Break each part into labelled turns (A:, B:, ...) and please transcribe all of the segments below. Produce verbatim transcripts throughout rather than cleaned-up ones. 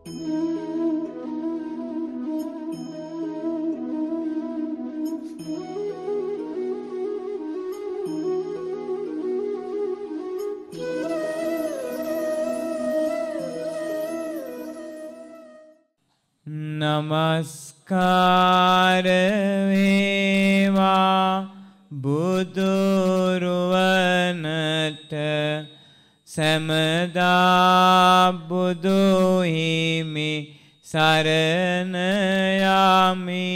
A: නමස්කාර වේවා බුදුරුවනට සැමදා බුදු හිමි සරණ යමි.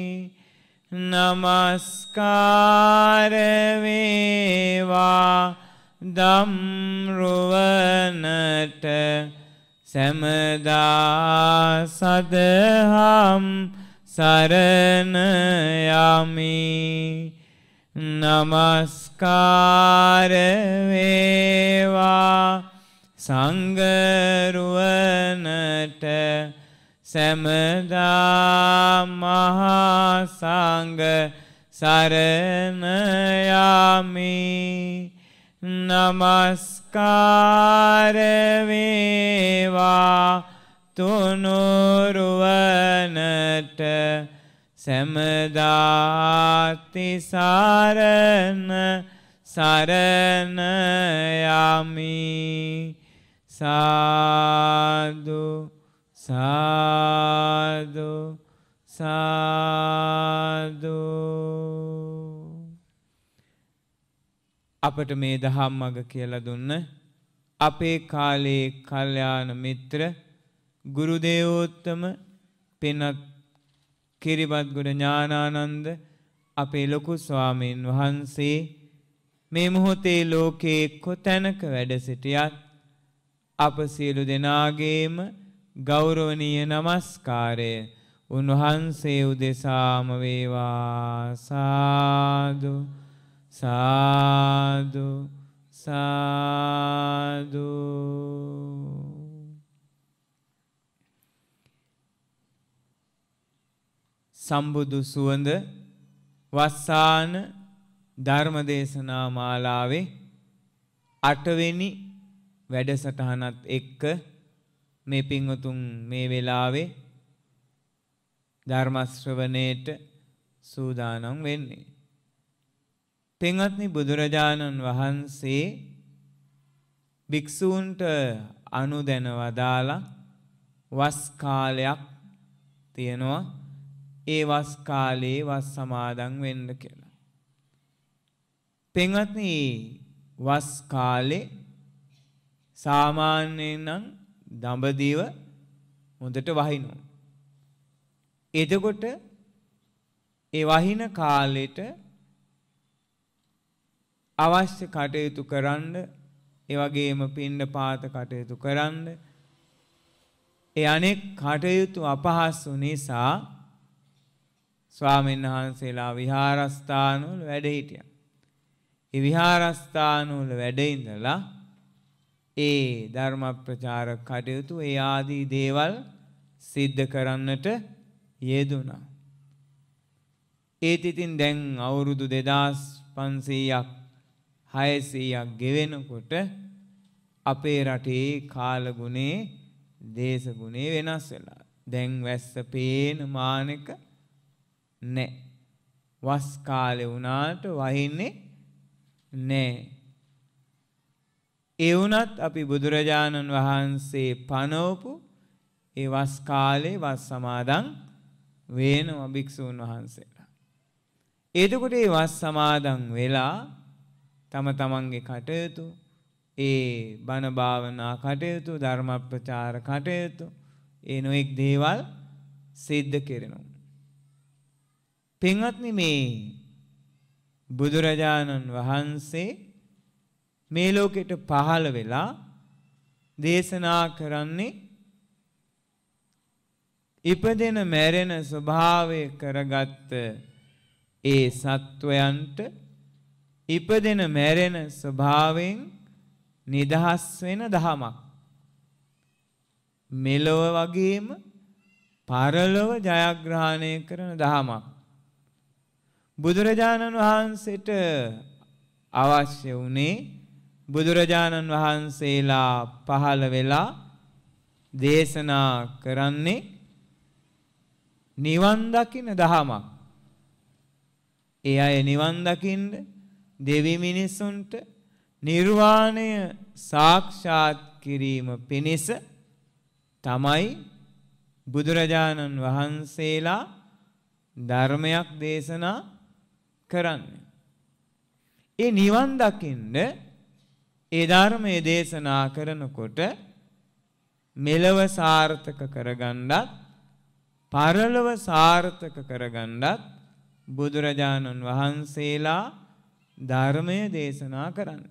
A: නමස්කාර වේවා ධම්රුවනට සැමදා සදහම් සරණ යමි. නමස්කාර වේවා සංඝරුවනට සැමදා මහා සංඝ සරණ යමි. නමස්කාර වේවා තුනුරුවනට සැමදා තිසරණ සරණ යමි. සාදු සාදු සාදු. අපට මේ දහම් මඟ කියලා දුන්න අපේ කාලේ කල්යාණ මිත්‍ර ගුරු දේවෝත්තම පින්වත් කිරිබත්ගොඩ ඥානානන්ද අපේ ලොකු ස්වාමීන් වහන්සේ මේ මොහොතේ ලෝකේ කොතැනක වැඩ සිටියත් අප සියලු දෙනාගේම ගෞරවනීය නමස්කාරය උන්වහන්සේ උදෙසාම වේවා. සාදු සාදු සාදු. සම්බුදු සුවඳ වස්සාන ධර්මදේශනා මාලාවේ අටවෙනි වැඩසටහනත් එක්ක මේ පින්වතුන් මේ වෙලාවේ ධර්ම ශ්‍රවණයට සූදානම් වෙන්නේ. පින්වත්නි, බුදුරජාණන් වහන්සේ භික්ෂූන්ට අනුදැන වදාලා වස් කාලයක් තියෙනවා. ඒ වස් කාලේ වස් සමාදන් වෙන්න කියලා. පින්වත්නි, වස් කාලේ සාමාන්‍යයෙන් නම් දඹදිව හොඳට වහිනවා. එතකොට ඒ වහින කාලෙට අවශ්‍ය කටයුතු කරන්න, ඒ වගේම පිණ්ඩපාත කටයුතු කරන්න, ඒ අනෙක් කටයුතු අපහසු නිසා ස්වාමීන් වහන්සේලා විහාරස්ථානවල වැඩ හිටියා. ඒ විහාරස්ථානවල වැඩ ඉඳලා ඒ ධර්ම ප්‍රචාර කටයුතු ඒ ආදී දේවල් සිද්ධ කරන්නට යෙදුණා. ඒත් ඉතින් දැන් අවුරුදු දෙදාස් පන්සීයක් හයසීයක් ගෙවෙනකොට අපේ රටේ කාලගුණේ දේශගුණේ වෙනස් වෙලා. දැන් වැස්ස පේන මානෙක නැහැ. වස් කාලේ වුණාට වහින්නේ නැහැ. ඒ වුණත් අපි බුදුරජාණන් වහන්සේ පනවපු ඒ වස් කාලේ වස් සමාදන් වෙනවා භික්ෂූන් වහන්සේලා. එතකොට ඒ වස් සමාදන් වෙලා තම තමන්ගේ කටයුතු, ඒ බණ භාවනා කටයුතු, ධර්ම ප්‍රචාර කටයුතු, ඒ නොඑක් දේවල් සිද්ධ කරනවා. පින්වත්නි, මේ බුදුරජාණන් වහන්සේ මේ ලෝකෙට පහළ වෙලා දේශනා කරන්නේ ඉපදෙන මැරෙන ස්වභාවය කරගත්ත ඒ සත්වයන්ට ඉපදෙන මැරෙන ස්වභාවයෙන් නිදහස් වෙන දහමක්. මෙලොව වගේම පරලොව ජයග්‍රහණය කරන දහමක්. බුදුරජාණන් වහන්සේට අවශ්‍ය වුණේ බුදුරජාණන් වහන්සේලා පහළ වෙලා දේශනා කරන්නේ නිවන් දකින්න දහමක්. ඒ අය නිවන් දකින්න දෙවි මිනිසුන්ට නිර්වාණය සාක්ෂාත් කිරීම පිණිස තමයි බුදුරජාණන් වහන්සේලා ධර්මයක් දේශනා කරන්නේ. ඒ නිවන් දකින්න ඒ ධර්මයේ දේශනා කරනකොට මෙලව සාර්ථක කරගන්නත් පරලොව සාර්ථක කරගන්නත් බුදුරජාණන් වහන්සේලා ධර්මය දේශනා කරන්නේ.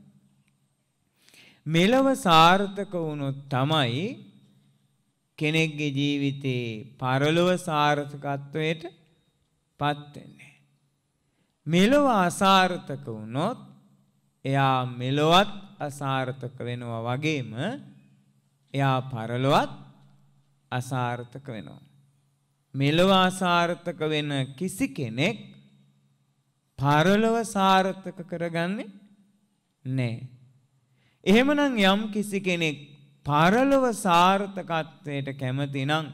A: මෙලව සාර්ථක වුණොත් තමයි කෙනෙක්ගේ ජීවිතේ පරලොව සාර්ථකත්වයට පත් වෙන්නේ. මෙලොව අසාර්ථක වුණොත් එයා මෙලොවත් අසාර්ථක වෙනවා වගේම එයා පරලොවත් අසාර්ථක වෙනවා. මෙලොව අසාර්ථක වෙන කිසි කෙනෙක් පරලොව සාර්ථක කරගන්නේ නැහැ. එහෙමනම් යම් කිසි කෙනෙක් පරලොව සාර්ථකත්වයට කැමති නම්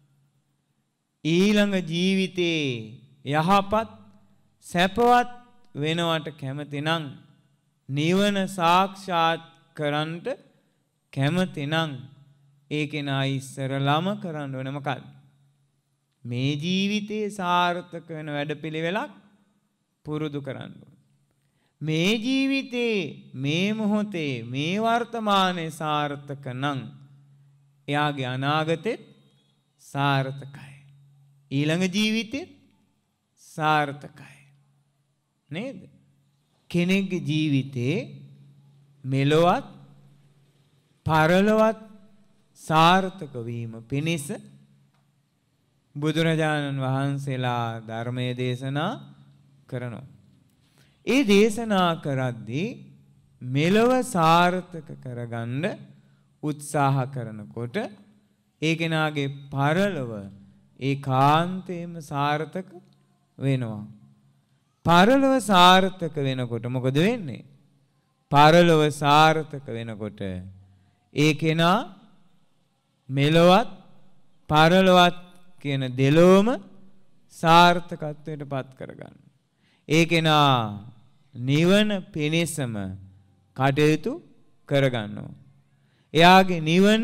A: ඊළඟ ජීවිතේ යහපත් සැපවත් වෙනවට කැමති නම් නිවන සාක්ෂාත් කරන්නට කැමති නම් ඒ කෙනා ඉස්සරළම කරන්න ඕන මොකක්ද? මේ ජීවිතේ සාර්ථක වෙන වැඩපිළිවෙලක් පුරුදු කරන්න ඕන. මේ ජීවිතේ මේ මොහොතේ මේ වර්තමානයේ සාර්ථක නම් එයාගේ අනාගතෙත් සාර්ථකයි. ඊළඟ ජීවිතෙත් සාර්ථකයි. නේද? කෙනෙක්ගේ ජීවිතේ මෙලොවත් පරලොවත් සාර්ථක වීම පිණිස බුදුරජාණන් වහන්සේලා ධර්මයේ දේශනා කරනවා. ඒ දේශනා කරද්දී මෙලොව සාර්ථක කරගන්න උත්සාහ කරනකොට ඒ කෙනාගේ පරලොව ඒකාන්තයෙන්ම සාර්ථක වෙනවා. පරලොව සාර්ථක වෙනකොට මොකද වෙන්නේ? පරලොව සාර්ථක වෙනකොට ඒ කෙනා මෙලොවත් පරලොවත් කියන දෙලොවම සාර්ථකත්වයට පත් කරගන්න. ඒ කෙනා නිවන පිණිසම කටයුතු කරගන්නවා. එයාගේ නිවන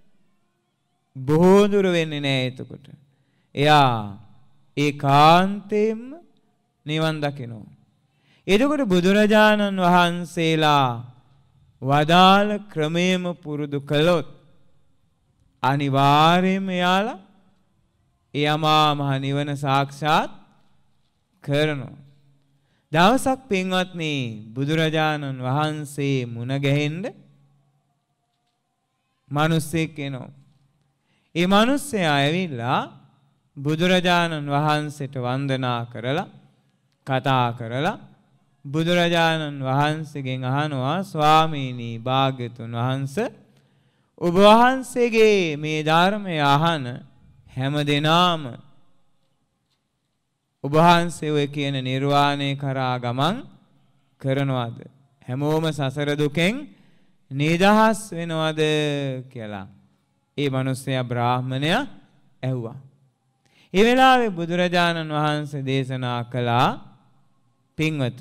A: බොහෝ දුර වෙන්නේ නැහැ එතකොට. එයා ඒකාන්තයෙන්ම නිවන් දකිනවා. එතකොට බුදුරජාණන් වහන්සේලා වදාළ ක්‍රමයේම පුරුදු කළොත් අනිවාර්යයෙන්ම යාලා එයමා මහ නිවන සාක්ෂාත් කරනවා. දවසක් පින්වත්නි බුදුරජාණන් වහන්සේ මුණ ගැහෙන්න මිනිස්සෙක් එනවා. ඒ මිනිස්සයා ඇවිල්ලා බුදුරජාණන් වහන්සේට වන්දනා කරලා කතා කරලා බුදුරජාණන් වහන්සේගෙන් අහනවා ස්වාමීනි භාග්‍යතුන් වහන්සේ ඔබ වහන්සේගේ මේ ධර්මය අහන හැම දිනාම ඔබ වහන්සේ ඔය කියන නිර්වාණය කරා ගමන් කරනවද? හැමෝම සසර දුකෙන් නිදහස් වෙනවද කියලා ඒ මිනිස්සයා බ්‍රාහ්මණයා ඇහුවා. ඒ වෙලාවේ බුදුරජාණන් වහන්සේ දේශනා කළා පින්වත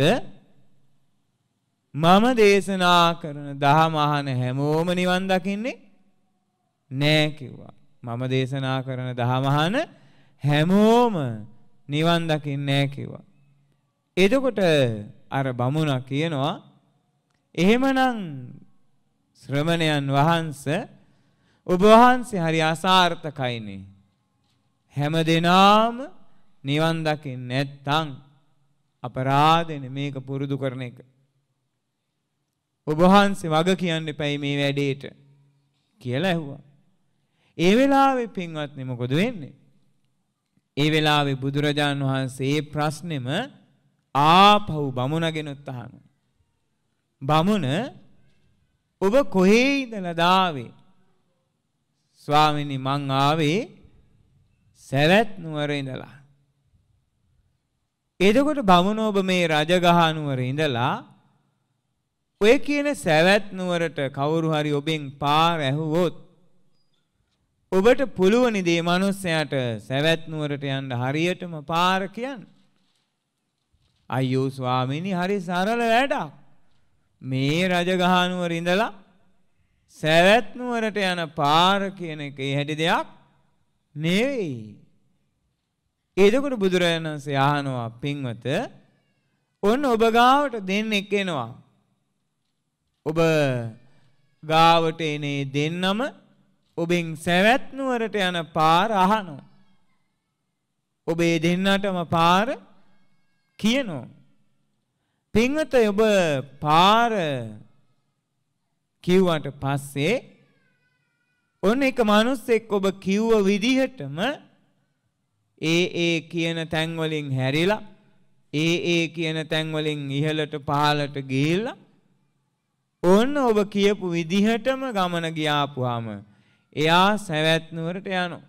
A: මම දේශනා කරන දහම අහන හැමෝම නිවන් දකින්නේ නෑ කිව්වා. මම දේශනා කරන දහම අහන හැමෝම නිවන් දකින්නේ නෑ කිව්වා. එතකොට අර බමුණා කියනවා එහෙමනම් ශ්‍රමණයන් වහන්සේ ඔබ වහන්සේ හරි අසාර්ථකයිනේ. හැම දිනාම නිවන් දකින්නේ නැත්තම් අපරාධනේ මේක පුරුදු කරන එක. ඔබ වහන්සේ වග කියන්න එපයි මේ වැඩේට කියලා ඇහුවා. ඒ වෙලාවේ පින්වත්නි මොකද වෙන්නේ? ඒ වෙලාවේ බුදුරජාණන් වහන්සේ මේ ප්‍රශ්නෙම ආපහු බමුණගෙනුත් අහනවා. බමුණ ඔබ කොහේ ඉඳලාද ආවේ? ස්වාමීනි මං ආවේ සවැත් නුවර ඉඳලා. එතකොට බමුණ ඔබ මේ රජගහ නුවර ඉඳලා ඔය කියන සවැත් නුවරට කවුරු හරි ඔබෙන් පාර ඇහුවොත් ඔබට පුළුවනි දේ මිනිස්සයාට සවැත් නුවරට යන්න හරියටම පාර කියන්න. අයියෝ ස්වාමීනි හරි සරල වැඩක්. මේ රජගහ නුවර ඉඳලා සවැත් නුවරට යන පාර කියන එක ඒ හැටි දෙයක් නෙවෙයි. එතකොට බුදුරජාණන් වහන්සේ අහනවා පින්වත ඔන්න ඔබ ගාවට දෙන්නෙක් එනවා. ඔබ ගාවට එනේ දෙන්නම ඔබෙන් සවැත් නුවරට යන පාර අහනවා. ඔබ ඒ දෙන්නටම පාර කියනවා. පින්වත ඔබ පාර කිව්වට පස්සේ ඔන්න එක මිනිස්සෙක් ඔබ කිව්ව විදිහටම ඒ ඒ කියන තැන් වලින් හැරිලා ඒ ඒ කියන තැන් වලින් ඉහළට පහළට ගිහිල්ලා ඔන්න ඔබ කියපු විදිහටම ගමන ගියාපුවාම එයා සවැත් නුවරට යනවා.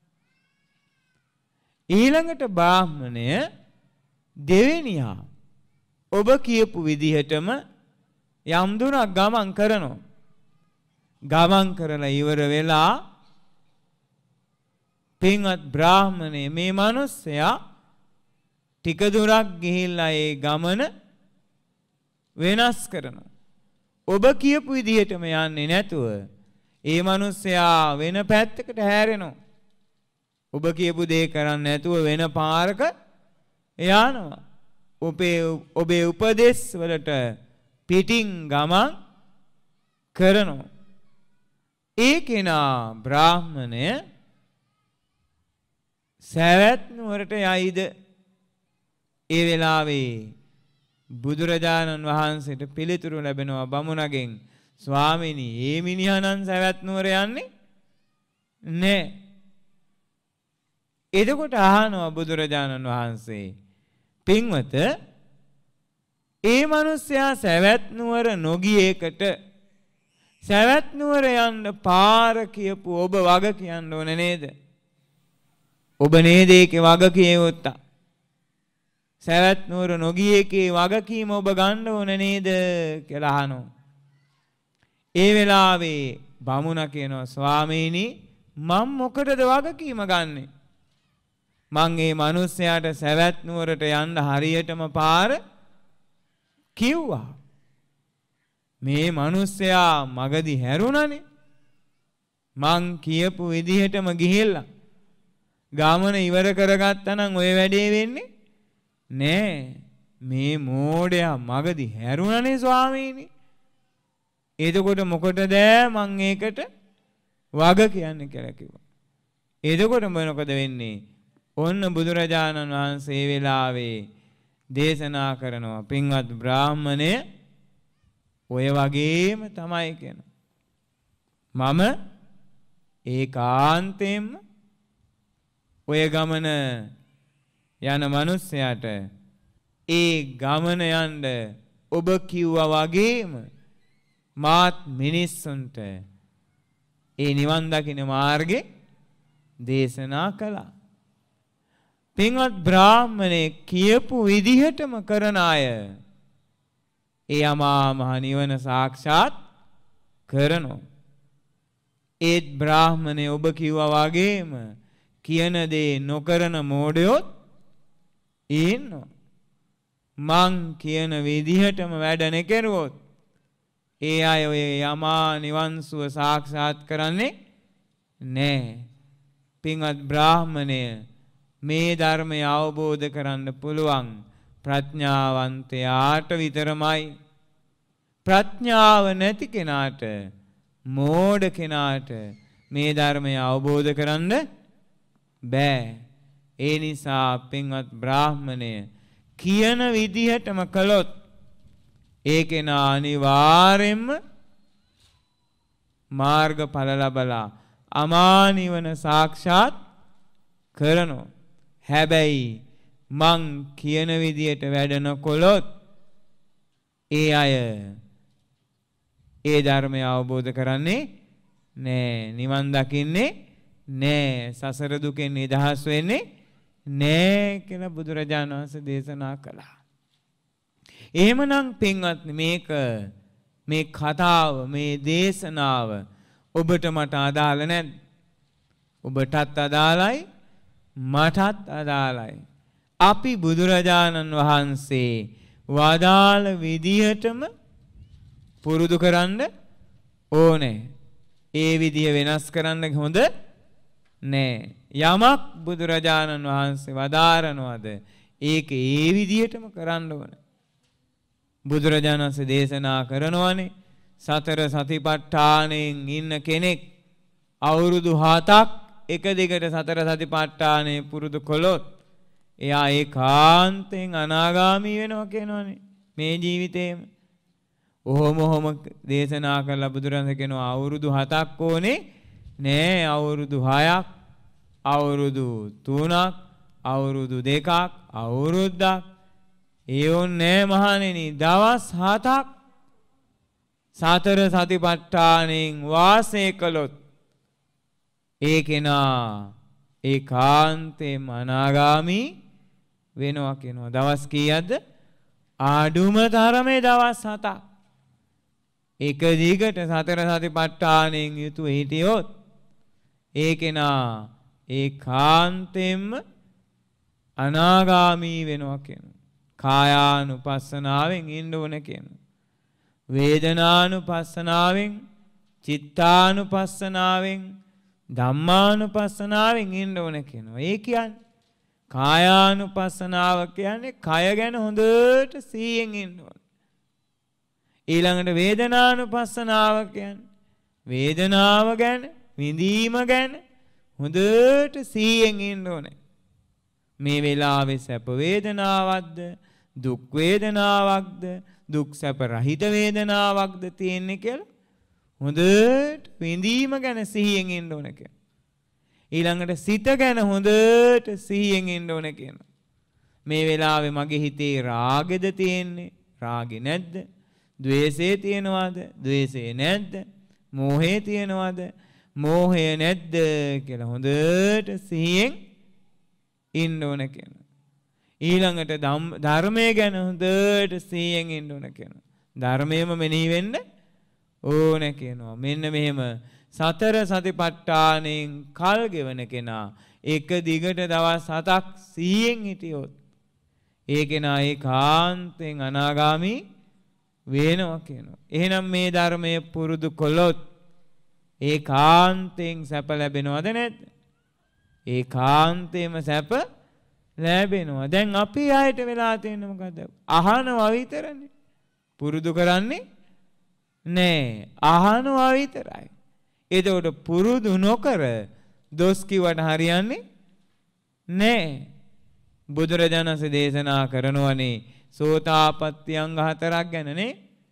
A: ඊළඟට බ්‍රාහ්මණය දෙවෙනියා ඔබ කියපු විදිහටම යම් දුරක් ගමන් කරනවා. ගමන් කරලා ඉවර වෙලා පින්වත් බ්‍රාහ්මණය මේ මිනිස්සයා ටික දුරක් ගිහිල්ලා ඒ ගමන වෙනස් කරනවා. ඔබ කියපු විදිහටම යන්නේ නැතුව ඒ මිනිස්සයා වෙන පැත්තකට හැරෙනවා. ඔබ කියපු දේ කරන්නේ නැතුව වෙන පාරක යනවා. ඔබේ ඔබේ උපදේශ වලට පිටින් ගමන් කරනවා. ඒ කෙනා බ්‍රාහ්මණය සවැත් නුවරට යයිද? ඒ වෙලාවේ බුදුරජාණන් වහන්සේට පිළිතුරු ලැබෙනවා බමුණගෙන් ස්වාමීනි මේ මිනිහා නම් සවැත් නුවර යන්නේ නෑ. එතකොට අහනවා බුදුරජාණන් වහන්සේ පින්වත ඒ මිනිසයා සවැත් නුවර නොගියේකට සවැත් නුවර යන්න පාර කියපු ඔබ වග කියන්න ඕන නේද? ඔබ නේද ඒකේ වග කියවුත්තා. සවැත් නුවර නොගියේකේ වගකීම ඔබ ගන්න ඕන නේද කියලා අහනවා. ඒ වෙලාවේ බමුණ කියනවා ස්වාමීනි මම මොකටද වගකීම ගන්නෙ? මං මේ මිනිස්යාට සවැත් නුවරට යන්න හරියටම පාර කිව්වා. මේ මිනිස්සයා මගදී හැරුණනේ. මං කියපු විදිහටම ගිහිල්ලා ගමන ඉවර කරගත්තා නම් ඔය වැඩේ වෙන්නේ නෑ. මේ මෝඩයා මගදී හැරුණනේ ස්වාමීනි. එතකොට මොකටද මං ඒකට වග කියන්නේ කියලා කිව්වා. එතකොට මොනකද වෙන්නේ? ඔන්න බුදුරජාණන් වහන්සේ වෙලාවේ දේශනා කරනවා පින්වත් බ්‍රාහ්මණය ඔය වගේම තමයි කියන. මම ඒකාන්තයෙන්ම ඔය ගමන යන මිනිස්සයාට ඒ ගමන යන්න ඔබ කිව්වා වගේම මාත් මිනිස්සුන්ට ඒ නිවන් දකින්න මාර්ගේ දේශනා කළා. පින්වත් බ්‍රාහ්මණේ කියපු විදිහටම කරන අය ඒ අමා මහ නිවන සාක්ෂාත් කරනවා. ඒත් බ්‍රාහ්මණේ ඔබ කිව්වා වගේම කියන දේ නොකරන මෝඩයොත් ඉන්නවා. මං කියන විදිහටම වැඩ නෙකරුවොත් ඒ අය ඔය යමා නිවන් සුව සාක්ෂාත් කරන්නේ නැහැ. පින්වත් බ්‍රාහ්මණය මේ ධර්මය අවබෝධ කරන්න පුළුවන් ප්‍රඥාවන්තයාට විතරමයි. ප්‍රඥාව නැති කෙනාට මෝඩ කෙනාට මේ ධර්මය අවබෝධ කරන්න බෑ. ඒ නිසා පින්වත් බ්‍රාහ්මණය කියන විදිහටම කළොත් ඒ කෙනා අනිවාර්යෙන්ම මාර්ගඵල ලබලා අමා නිවන සාක්ෂාත් කරනවා. හැබැයි මං කියන විදියට වැඩ නොකළොත් ඒ අය ඒ ධර්මය අවබෝධ කරන්නේ නෑ. නිවන් දකින්නේ නෑ. සසර දුකෙන් නිදහස් වෙන්නේ නෑ කියලා බුදුරජාණන් වහන්සේ දේශනා කළා. එහෙමනම් පින්වත්නි මේක මේ කතාව මේ දේශනාව ඔබට මට අදාළ නැද්ද? ඔබටත් අදාළයි මටත් අදාළයි. අපි බුදුරජාණන් වහන්සේ වදාළ විදිහටම පුරුදු කරන්න ඕනේ. ඒ විදිහ වෙනස් කරන්න හොඳ නෑ. යමක් බුදුරජාණන් වහන්සේ වදාරනවද ඒක ඒ විදිහටම කරන්න ඕනේ. බුදුරජාණන් වහන්සේ දේශනා කරනවානේ සතර සතිපට්ඨානයෙන් ඉන්න කෙනෙක් අවුරුදු හතක් එක දිගට සතර සතිපට්ඨානය පුරුදු කළොත් එයා ඒකාන්තයෙන් අනාගාමී වෙනවා කියනවනේ මේ ජීවිතේම. ඔහොම ඔහොම දේශනා කළා බුදුරජාණන් කියනවා අවුරුදු හතක් ඕනේ නෑ අවුරුදු හයක් අවුරුදු තුනක් අවුරුදු දෙකක් අවුරුද්දක් ඒ ඕනේ මහණෙනි දවස් හතක් සතර සතිපට්ඨානෙන් වාසය කළොත් ඒ කෙනා ඒකාන්තයෙන්ම අනාගාමී වෙනවා කියනවා. දවස් කීයක්ද? ආඩුම තරමේ දවස් හතක්. එක දිගට සතර සතිපට්ඨානෙන් යුතුව හිටියොත් ඒ කෙනා ඒකාන්තයෙන්ම අනාගාමී වෙනවා කියනවා. කායානුපස්සනාවෙන් ඉන්න ඕන කියනවා. වේදනානුපස්සනාවෙන් චිත්තානුපස්සනාවෙන් ධම්මානුපස්සනාවෙන් ඉන්න ඕන කියනවා. ඒ කියන්නේ කායානුපස්සනාව කියන්නේ කය ගැන හොඳට සිහියෙන් ඉන්න ඕන. ඊළඟට වේදනානුපස්සනාව කියන්නේ වේදනාව ගැන විඳීම ගැන හොඳට සිහියෙන් ඉන්න ඕන. මේ වෙලාවේ සැප වේදනාවක්ද දුක් වේදනාවක්ද දුක් සැප රහිත වේදනාවක්ද තියෙන්නේ කියලා හොඳට විඳීම ගැන සිහියෙන් ඉන්න ඕන කියනවා. ඊළඟට සිත ගැන හොඳට සිහියෙන් ඉන්න ඕන කියනවා. මේ වෙලාවේ මගේ හිතේ රාගෙද තියෙන්නේ? රාගෙ නැද්ද? ද්වේෂය තියෙනවද? ද්වේෂය නැද්ද? මෝහය තියෙනවද? මෝහය නැද්ද කියලා හොඳට සිහියෙන් ඉන්න ඕන කියනවා. ඊළඟට ධර්මය ගැන හොඳට සිහියෙන් ඉන්න ඕන කියනවා. ධර්මයම මෙනෙහි වෙන්න ඕන කියනවා. මෙන්න මෙහෙම සතර සතිපට්ඨානෙන් කල් ගෙවන කෙනා එක දිගට දවස් හතක් සිහියෙන් හිටියොත් ඒ කෙනා ඒකාන්තයෙන් අනාගාමී වෙනවා කියනවා. එහෙනම් මේ ධර්මයේ පුරුදු කළොත් ඒකාන්තයෙන් සැප ලැබෙනවද නැද්ද? ඒකාන්තයෙන්ම සැප ලැබෙනවා. දැන් අපි ආයත වෙලා තියෙන්නේ මොකද්ද? අහනවා විතරනේ. පුරුදු කරන්නේ නෑ. අහනවා විතරයි. එතකොට පුරුදු නොකර දොස් කිව්වට හරියන්නේ නෑ. බුදුරජාණන් වහන්සේ දේශනා කරනවනේ සෝතාපට්ටි අංග හතරක් ගැනනේ.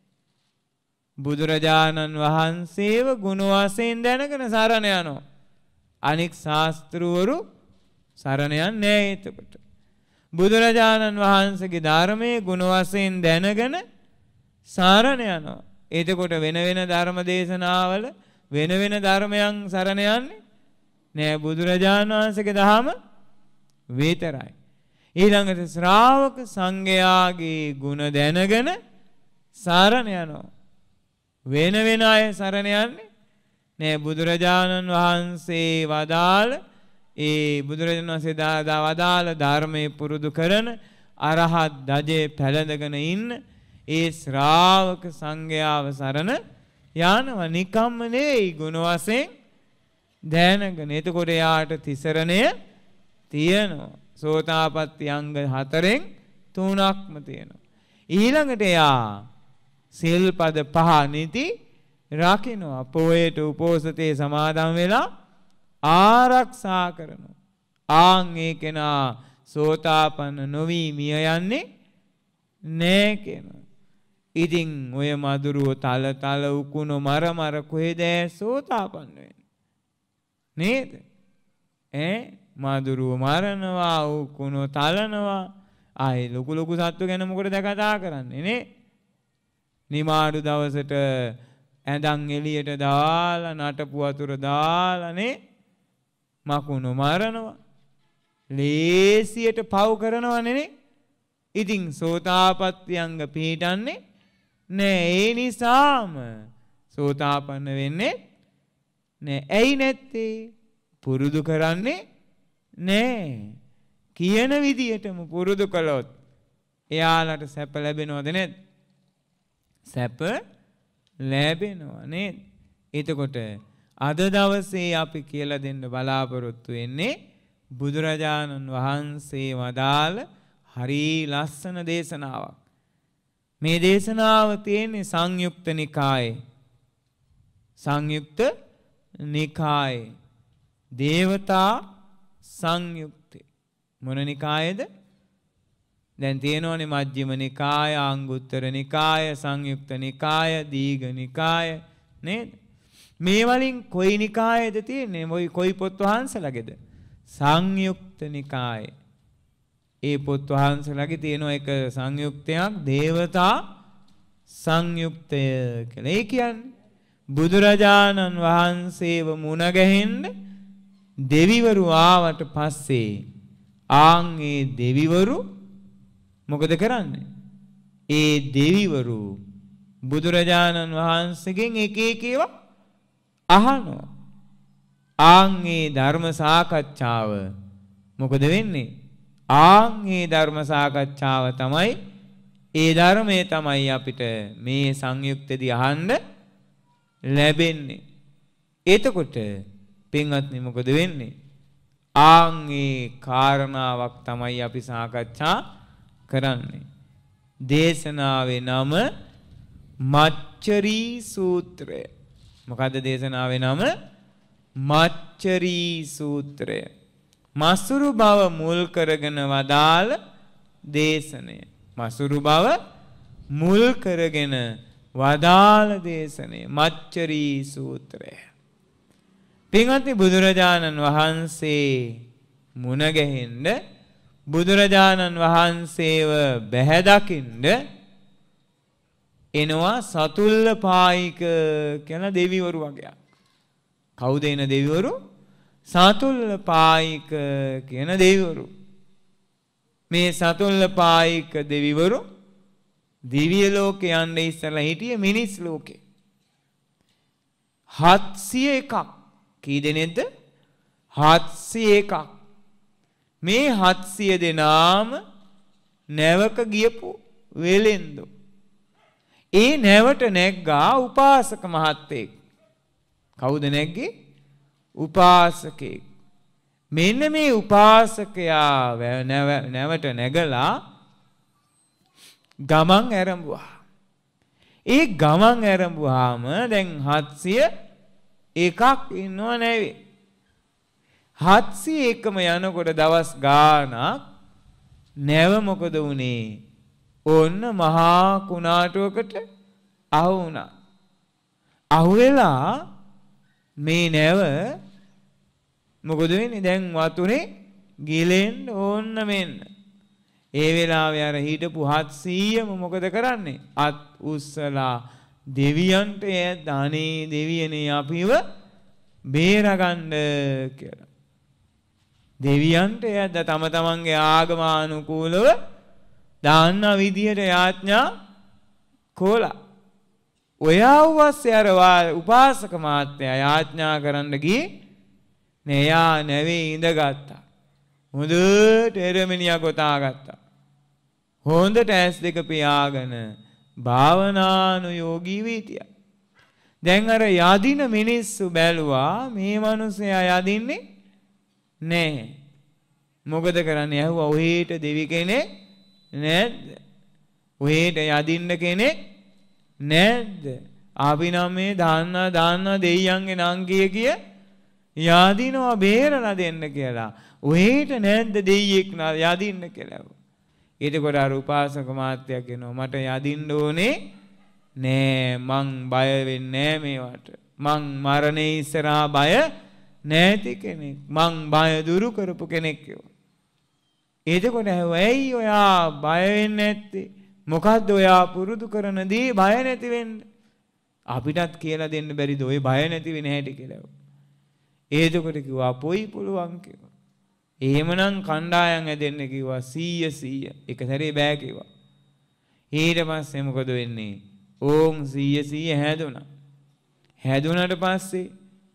A: බුදුරජාණන් වහන්සේව ගුණ වශයෙන් දැනගෙන සරණ යනවා. අනික් ශාස්ත්‍රවරු සරණ යන්නේ නැහැ. එතකොට බුදුරජාණන් වහන්සේගේ ධර්මයේ ගුණ වශයෙන් දැනගෙන සරණ යනවා. එතකොට වෙන වෙන ධර්ම දේශනාවල වෙන වෙන ධර්මයන් සරණ යන්නේ නෑ. බුදුරජාණන් වහන්සේගේ දහම විතරයි. ඊළඟට ශ්‍රාවක සංඝයාගේ ගුණ දැනගෙන සරණ යනවා. වෙන වෙන අය සරණ යන්නේ නෑ. බුදුරජාණන් වහන්සේ වදාළ ඒ බුදුරජාණන් වහන්සේ දා වදාළ ධර්මයේ පුරුදු කරන අරහත් ධජේ පැලඳගෙන ඉන්න ඒ ශ්‍රාවක සංඝයාව සරණ යනවා. නිකම්ම නෙවෙයි ගුණ වශයෙන් දැනගෙන. එතකොට යාට තිසරණය තියෙනවා. සෝතාපට්ටි අංග හතරෙන් තුනක්ම තියෙනවා. ඊළඟට යා සිල්පද පහ නිති රකින්නවා. පොයට උපෝසතේ සමාදන් වෙලා ආරක්ෂා කරනවා. ආන් ඒ කෙනා සෝතාපන්න නොවි මිය යන්නේ නෑ කියනවා. ඉතින් ඔය මදුරුව තල තල උකුණු මර මර කොහෙද සෝතාපන්න වෙන්නේ නේද? ඈ මදුරුව මරනවා උකුණු තලනවා. ආයේ ලොකු ලොකු සත්තු ගැන මොකටද කතා කරන්නේ නේ? නිමාඩු දවසට ඇඳන් එළියට දාලා නටපු වතුර දාලා නේ මකුණු මරනවා. ලේසියට පව් කරනවා නේ. ඉතින් සෝතාපට්ටි අංග පිළිටන්නේ නෑ. ඒ නිසාම සෝතාපන්න වෙන්නේ නෑ. ඇයි නැත්තේ? පුරුදු කරන්නේ නෑ. කියන විදියටම පුරුදු කළොත් එයාලට සැප ලැබෙනවද නැද්ද? සැප ලැබෙනවා නේද? එතකොට අද දවසේ අපි කියලා දෙන්න බලාපොරොත්තු වෙන්නේ බුදුරජාණන් වහන්සේ වදාළ හරි ලස්සන දේශනාවක්. මේ දේශනාව තියෙන්නේ සංයුක්ත නිකායේ. සංයුක්ත නිකායේ දේවතා සංයුක්තේ. මොන නිකායේද? දැන් තියෙනවනේ මජ්ක්‍ධිම නිකාය, අංගුත්තර නිකාය, සංයුක්ත නිකාය, දීඝ නිකාය නේද? මේ වලින් කොයි නිකායේද තියෙන්නේ? මොයි කොයි පොත් වහන්සේලාගේද? සංයුක්ත නිකායේ. ඒ පොත් වහන්සේලාගේ තියෙන එක සංයුක්තයක් දේවතා සංයුක්තය කියලා. ඒ කියන්නේ බුදුරජාණන් වහන්සේව මුණ ගැහෙන්න දෙවිවරු ආවට පස්සේ ආන් ඒ දෙවිවරු මොකද කරන්නේ? ඒ දෙවිවරු බුදුරජාණන් වහන්සේගෙන් එක එක ඒවා අහනවා. ආන් ඒ ධර්ම සාකච්ඡාව මොකද වෙන්නේ? ආන් ඒ ධර්ම සාකච්ඡාව තමයි ඒ ධර්මයේ තමයි අපිට මේ සංයුක්තදී අහන්න ලැබෙන්නේ. එතකොට පින්වත්නි මොකද වෙන්නේ? ආන් ඒ කාරණාවක් තමයි අපි සාකච්ඡා කරන්නේ. දේශනාවේ නම මච්චරී සූත්‍රය. මොකද්ද දේශනාවේ නම? මච්චරී සූත්‍රය. මසුරු බව මුල් කරගෙන වදාළ දේශනය. මසුරු බව මුල් කරගෙන වදාළ දේශනය මච්චරී සූත්‍රය. පින්වත්නි බුදුරජාණන් වහන්සේ මුණ ගැහෙන්න බුදුරජාණන් වහන්සේව බැහැ දකින්න එනවා සතුල්ල පායික කියන දෙවිවරු වගේක්. කවුද එන දෙවිවරු? සතුල්ල පායික කියන දෙවිවරු. මේ සතුල්ල පායික දෙවිවරු දිව්‍ය ලෝකේ යන්න ඉස්සලා හිටියේ මිනිස් ලෝකේ. හත්සිය එකක්. කී දෙනෙක්ද? හත්සිය එකක්. මේ හත්සිය දෙනාම නැවක ගියපු වෙලෙන්දෝ. ඒ නැවට නැග්ගා උපාසක මහත්තයෙක්. කවුද නැග්ගේ? උපාසකෙක්. මෙන්න මේ උපාසකයා නැවට නැගලා ගමන් ඇරඹුවා. ඒ ගමන් ඇරඹුවාම දැන් හත්සිය එකක් ඉන්නව නැවේ. හත්සිය එකම යනකොට දවස් ගාණක් නැව මොකද වුනේ? ඔන්න මහා කුණාටුවකට අහු වුණා. අහු වෙලා මේ නැව මොකද වෙන්නේ? දැන් වතුරේ ගිලෙන්න ඕන්න මෙන්න. ඒ වෙලාවේ අර හිටපු හත්සීයම මොකද කරන්නේ? අත් උස්සලා දෙවියන්ට අනේ දෙවියනේ අපිව බේරගන්න කියලා. දෙවියන්ට යද්ද තම තමන්ගේ ආගමානුකූලව දාන්න විදියට යාඥා කළා. ඔයා වස්සේ අර උපාසක මාත්‍යා යාඥා කරන්න ගියේ නෑ. නැවේ ඉඳගත්තා. හොඳට එරමිනියා ගොතා ගත්තා. හොඳට ඇස් දෙක පියාගෙන භාවනානුයෝගී වීතිය. දැන් අර යදින මිනිස්සු බැලුවා මේ මිනිසයා යදින්නේ නෑ. මොකද කරන්නේ? ඇහුවා ඔහෙට දෙවි කෙනෙක් නැද්ද? ඔහෙට යදින්න කෙනෙක් නැද්ද? අපි නම් මේ දාන්න දාන්න දෙයියන්ගේ නංගිය කිය යදිනවා බේරලා දෙන්න කියලා. ඔහෙට නැද්ද දෙයියෙක් යදින්න කියලා. එතකොට අර උපාසක මාත්‍යා කියනවා මට යදින්න ඕනේ නෑ. මං බය වෙන්නේ නෑ මේවට. මං මරණේ ඉස්සරහා බය නැති කෙනෙක්. මං බය දුරු කරපු කෙනෙක් කිව්වා. එතකොට ඇයි ඔයා බය වෙන්නේ නැත්තේ? මොකද්ද ඔයා පුරුදු කරන දේ බය නැති වෙන්න? අපිටත් කියලා දෙන්න බැරිද ඔය බය නැති වෙන හැටි කියලා. එතකොට කිව්වා පොයි පුළුවන් කිව්වා. එහෙමනම් කණ්ඩායම් හැදෙන්න කිව්වා සීය සීය. එක සැරේ බෑ කිව්වා. ඊට පස්සේ මොකද වෙන්නේ? ඕම් සීය සීය හැදුණා. හැදුණාට පස්සේ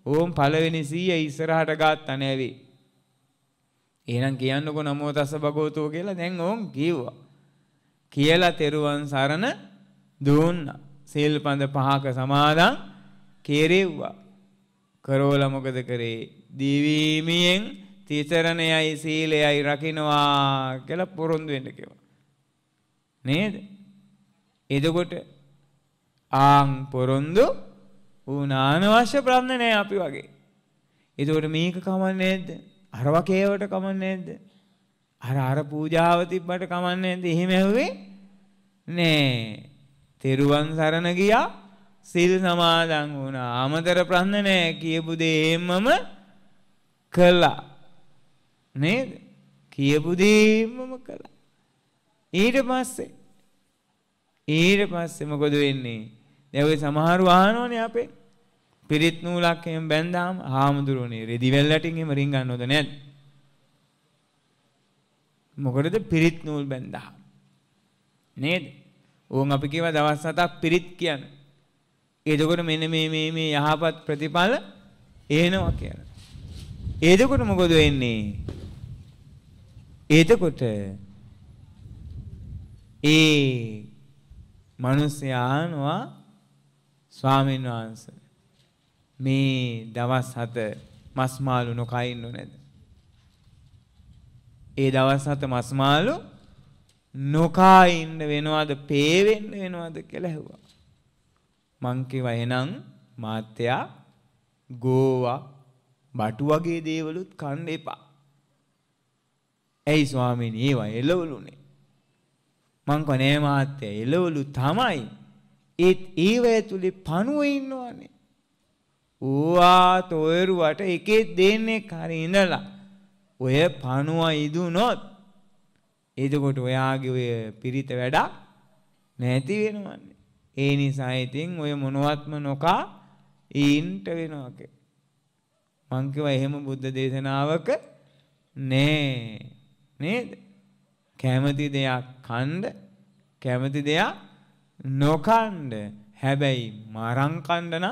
A: ඕම් පළවෙනි සීය ඉස්සරහට ගත්තා නැවේ. එහෙනම් කියන්නකො නමෝ තස්ස භගවතෝ කියලා දැන් ඕම් කිව්වා. කියලා තෙරුවන් සරණ දුන්නා. සීල්පද පහක සමාදන් කෙරෙව්වා. කරෝලා මොකද කරේ? දිවීමියෙන් තිසරණයයි සීලයයි රකින්නවා කියලා පොරොන්දු වෙන්න කිව්වා. නේද? එතකොට ආන් පොරොන්දු උනාන අවශ්‍ය ප්‍රශ්න නෑ අපි වගේ. එතකොට මේක කමන්නේ නැද්ද? අර වකේවට කමන්නේ නැද්ද? අර අර පූජාව තිබ්බට කමන්නේ නැද්ද? එහෙම ඇහුවේ නෑ. තෙරුවන් සරණ ගියා සීල් සමාදන් වුණා. අමතර ප්‍රශ්න නෑ. කියපු දේ එහෙමම කළා. නේද? කියපු දේ එහෙමම කළා. ඊට පස්සේ ඊට පස්සේ මොකද වෙන්නේ? දැන් ඔය සමහරව අහනෝනේ අපේ පිරිත් නූලක් එහෙම බැන්දාම හාමුදුරුවනේ රෙදි වැල්ලටින් එහෙම රින් ගන්නවද නැද්ද? මොකටද පිරිත් නූල් බැන්දාම? නේද? ඕන් අපි කියවා දවස් හතක් පිරිත් කියන්නේ. එතකොට මෙන්න මේ මේ මේ යහපත් ප්‍රතිඵල එනවා කියලා. එතකොට මොකද වෙන්නේ? එතකොට ඒ මිනිස්සයා අහනවා ස්වාමීන් වහන්සේ මේ දවස් හත මස් මාළු නොකා ඉන්නු නේද? ඒ දවස් හත මස් මාළු නොකා ඉන්න වෙනවද? පේ වෙන්න වෙනවද කියලා ඇහුවා. මං කිව්වා එහෙනම් මාත්‍යා ගෝවා බටු වගේ දේවලුත් කන්න එපා. ඇයි ස්වාමීනි ඒවා එළවලුනේ? මං කිව්වා නෑ මාත්‍යා එළවලු තමයි. ඒත් ඒව ඇතුලේ පණුව ඉන්නවනේ. ඕවා තොයරුවට එකේ දෙන්නේ හරි ඉඳලා ඔය පණුව ඉදුනොත් එතකොට ඔයාගේ ඔය පිරිත වැඩක් නැති වෙනවන්නේ. ඒ නිසා ඉතින් ඔය මොනවත්ම නොකා ඉන්න වෙනවා කියලා. මං කිව්වා එහෙම බුද්ධ දේශනාවක නෑ. නේද? කැමති දෙයක් කන්න, කැමති දෙයක් නොකන්න. හැබැයි මරං කන්න නම්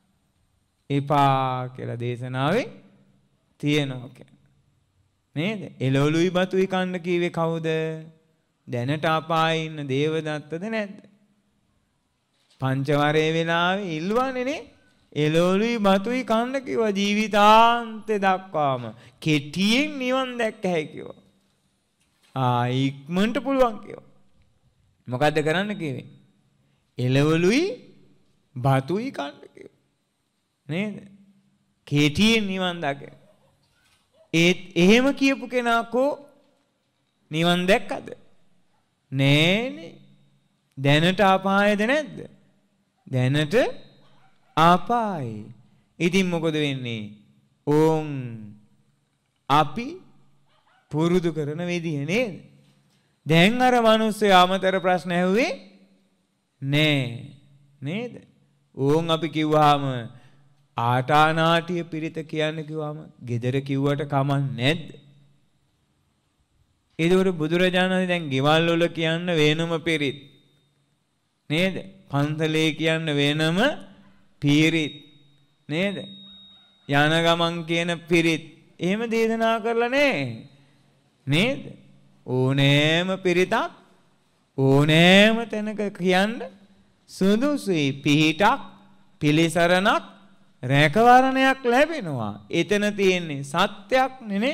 A: එපා කියලා දේශනාවේ තියෙනවා කියලා. නේද? එළවලුයි බතුයි කන්න කීවේ කවුද? දැනට අපායේ ඉන්න දේවදත්තද නැද්ද? පංචවරේ වෙලාවේ ඉල්වන්නේ නේ. එළවලුයි බතුයි කන්න කිව්වා ජීවිතාන්තේ දක්වාම. කෙටියෙන් නිවන් දැක්ක හැකියව. ආ ඉක්මනට පුළුවන් කිව්වා. මොකද්ද කරන්න කිව්වේ? එළවලුයි බතුයි කන්න කිව්වා. නේද? කෙටියෙන් නිවන් දැක. ඒත් එහෙම කියපු කෙනා කෝ නිවන් දැක්කද? නෑනේ. දැනට අපායද නැද්ද? දැනට අපායේ. ඉතින් මොකද වෙන්නේ? ඕන් අපි පුරුදු කරන විදිහ නේද? දැන් අර මිනිස්සු ආමතර ප්‍රශ්න ඇහුවේ නෑ නේද? ඕන් අපි කිව්වාම ආටානාටිය පිරිත කියන්නේ කිව්වම gedara කිව්වට කමක් නැද්ද? ඒකවල බුදුරජාණන් දැන් ගෙවල් වල කියන්න වෙනම පිරිත් නේද? පන්සලේ කියන්න වෙනම පිරිත් නේද? යන ගමන් කියන පිරිත් එහෙම දේශනා කරලා නෑ නේද? ඕනෑම පිරිතක් ඕනෑම තැනක කියන්න සුදුසුයි. පිහිටක් පිළිසරණක් රැකවරණයක් ලැබෙනවා. එතන තියෙන්නේ සත්‍යයක් නෙනේ.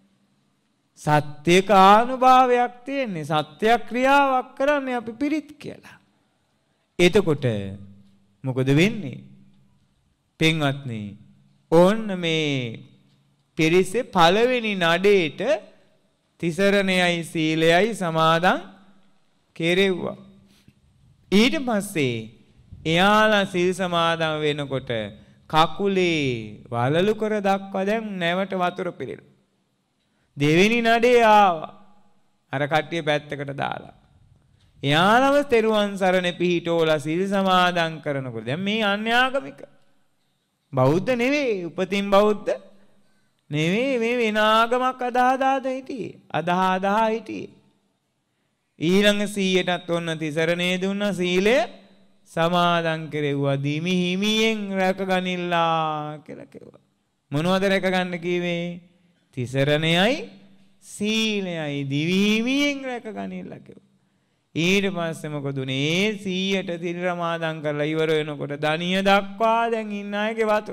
A: සත්‍යකානුභාවයක් තියෙන්නේ. සත්‍ය ක්‍රියාවක් කරන්නේ අපි පිරිත් කියලා. එතකොට මොකද වෙන්නේ? පින්වත්නි, ඕන්න මේ පිරිසේ පළවෙනි නඩේට තිසරණයයි සීලයයි සමාදන් කෙරෙව්වා. ඊට පස්සේ එයාලා සීල් සමාදන් වෙනකොට කකුලේ වලලු කර දක්වා දැන් නැවට වතුර පිරෙන. දෙවෙනි නඩේ ආවා. අර කට්ටිය පැත්තකට දාලා. එයාලම තෙරුවන් සරණ පිහිටෝලා සීල් සමාදන් කරනකොට දැන් මේ අන්‍යාගමික බෞද්ධ නෙවෙයි, උපතින් බෞද්ධ නෙවෙයි, මේ වෙන ආගමක් අදා දාද හිටියේ. අදා අදා හිටියේ. ඊළඟ සීයටත් ඔන්න තිසරණේ දුන්නා, සීලය සමාදන් කෙරෙව්වා දිවි හිමියෙන් රැකගනිල්ලා කියලා කිව්වා. මොනවද රැකගන්න කිව්වේ? තිසරණයයි සීලයයි දිවි හිමියෙන් රැකගනිල්ලා කිව්වා. ඊට පස්සේ මොකද උනේ? සීයට තිල් සමාදන් කරලා ඉවර වෙනකොට දණිය දක්වා දැන් ඉන්න අයගේ වතුර.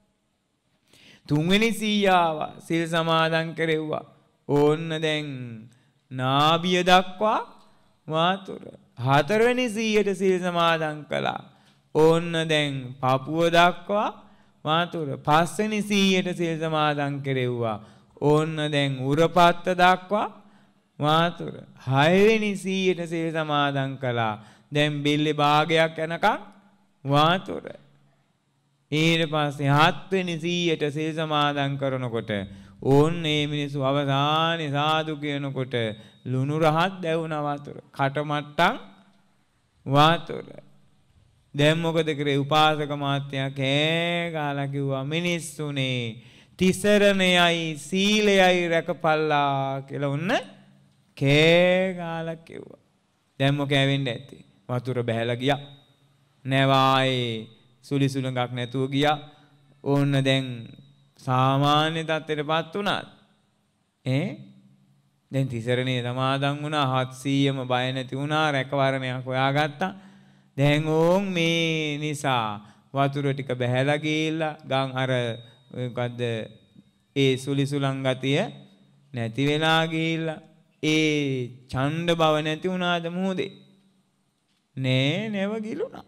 A: තුන්වෙනි සීයාව සිල් සමාදන් කෙරෙව්වා. ඕන්න දැන් නාභිය දක්වා වතුර. හතරවෙනි සීයට සිල් සමාදන් කළා. ඕන්න දැන් පපුව දක්වා වතුර. පස්වෙනි සීයට සිල් සමාදන් කෙරෙව්වා. ඕන්න දැන් උරපත්ත දක්වා වතුර. හයවෙනි සීයට සිල් සමාදන් කළා. දැන් බෙල්ලේ භාගයක් යනකම් වතුර. ඊට පස්සේ හත්වෙනි සීයට සිල් සමාදන් කරනකොට ඕන්න මේ මිනිස්සු අවසානයේ සාදු කියනකොට ලුණු රහත් දැවුන වතුර. කටමට්ටම් වතුර. දැන් මොකද කරේ? උපාසක මාත්‍යා කෑ ගාලා කිව්වා මිනිස්සුනේ තිසරණයයි සීලයයි රැකපල්ලා කියලා ඔන්න කෑ ගාලා කිව්වා. දැන් මොකද වෙන්නේ ඇත්තේ? වතුර බහැලා ගියා. නැවායේ සුලි සුලඟක් නැතුව ගියා. ඕන්න දැන් සාමාන්‍ය තත්ත්වයටපත් වුණා. ඈ දැන් තිසරණේ සමාදන් වුණා. හත්සීයම බය නැති වුණා. රැකවරණයක් හොයාගත්තා. දැන් ඕන් මේ නිසා වතුර ටික බහැලා ගිහිල්ලා ගම් අර මොකද්ද ඒ සුලි සුලං ගතිය නැති වෙලා ගිහිල්ලා ඒ ඡණ්ඩ බව නැති වුණාද මුහුදේ? නෑ නැව ගිලුණා.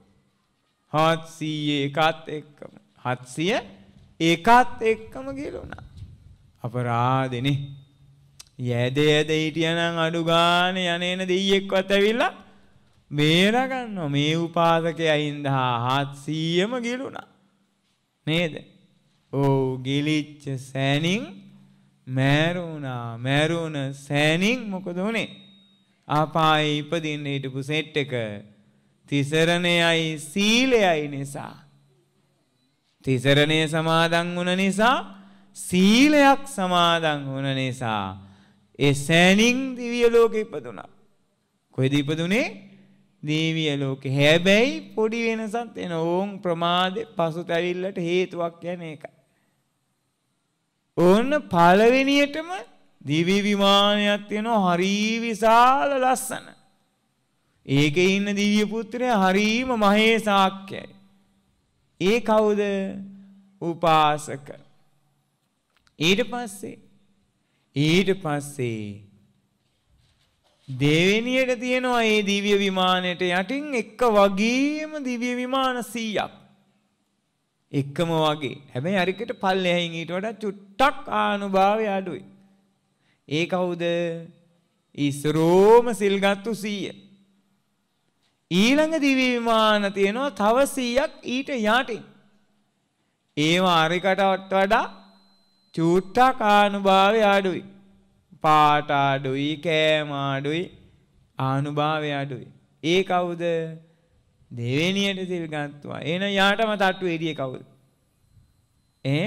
A: හත්සීය එකත් එක්කම හත්සීය එකත් එක්කම ගිලුණා. අපරාධනේ. යැද යැද හිටියනම් අඩු ගානේ යන්නේන දෙයියෙක්වත් ඇවිල්ලා බේර ගන්නවා. මේ උපාසකයා ඉඳහා හත්සීයම ගිලුණා. නේද? ඔව් ගිලිච්ච සෑනින් මෑරුණා. මෑරුණ සෑනින් මොකද උනේ? ආපායේ ඉපදින්න හිටපු සෙට් එක තිසරණයයි සීලයයි නිසා. තිසරණේ සමාදන් වුණ නිසා සීලයක් සමාදන් වුණ නිසා ඒ සෑනින් දිව්‍ය ලෝකෙ ඉපදුණා. කොහෙද ඉපදුනේ? දිව්‍ය ලෝකෙ. හැබැයි පොඩි වෙනසක් වෙන ඕන් ප්‍රමාදේ පසුතැවිල්ලට හේතුවක් යන එක. ඕන්න පළවෙනියටම දිව්‍ය විමානයක් තියෙනවා හරි විශාල ලස්සන. ඒකේ ඉන්න දිව්‍ය පුත්‍රයා හරීම මහේසාක්‍යයි. ඒ කවුද? උපාසක. ඊට පස්සේ ඊට පස්සේ දෙවෙනියට තියෙනවා මේ දිව්‍ය විමානයට යටින් එක වගේම දිව්‍ය විමාන සීයක්. එකම වගේ. හැබැයි අරිකට පල්ලෙහින් ඊට වඩා චුට්ටක් ආනුභාවය අඩුයි. ඒ කවුද? ඉස්රෝම සිල්ගත්තු සීය. ඊළඟ දිව්‍ය විමාන තියෙනවා තව සීයක් ඊට යටින්. ඒවා අරිකට වඩා චුට්ටක් ආනුභාවය අඩුයි. පාට අඩුයි, කෑම අඩුයි, ආනුභාවය අඩුයි. ඒ කවුද? දෙවෙනියට සිල් ගත්තා. එන යාටම තට්ටු එළියේ කවුද? ඈ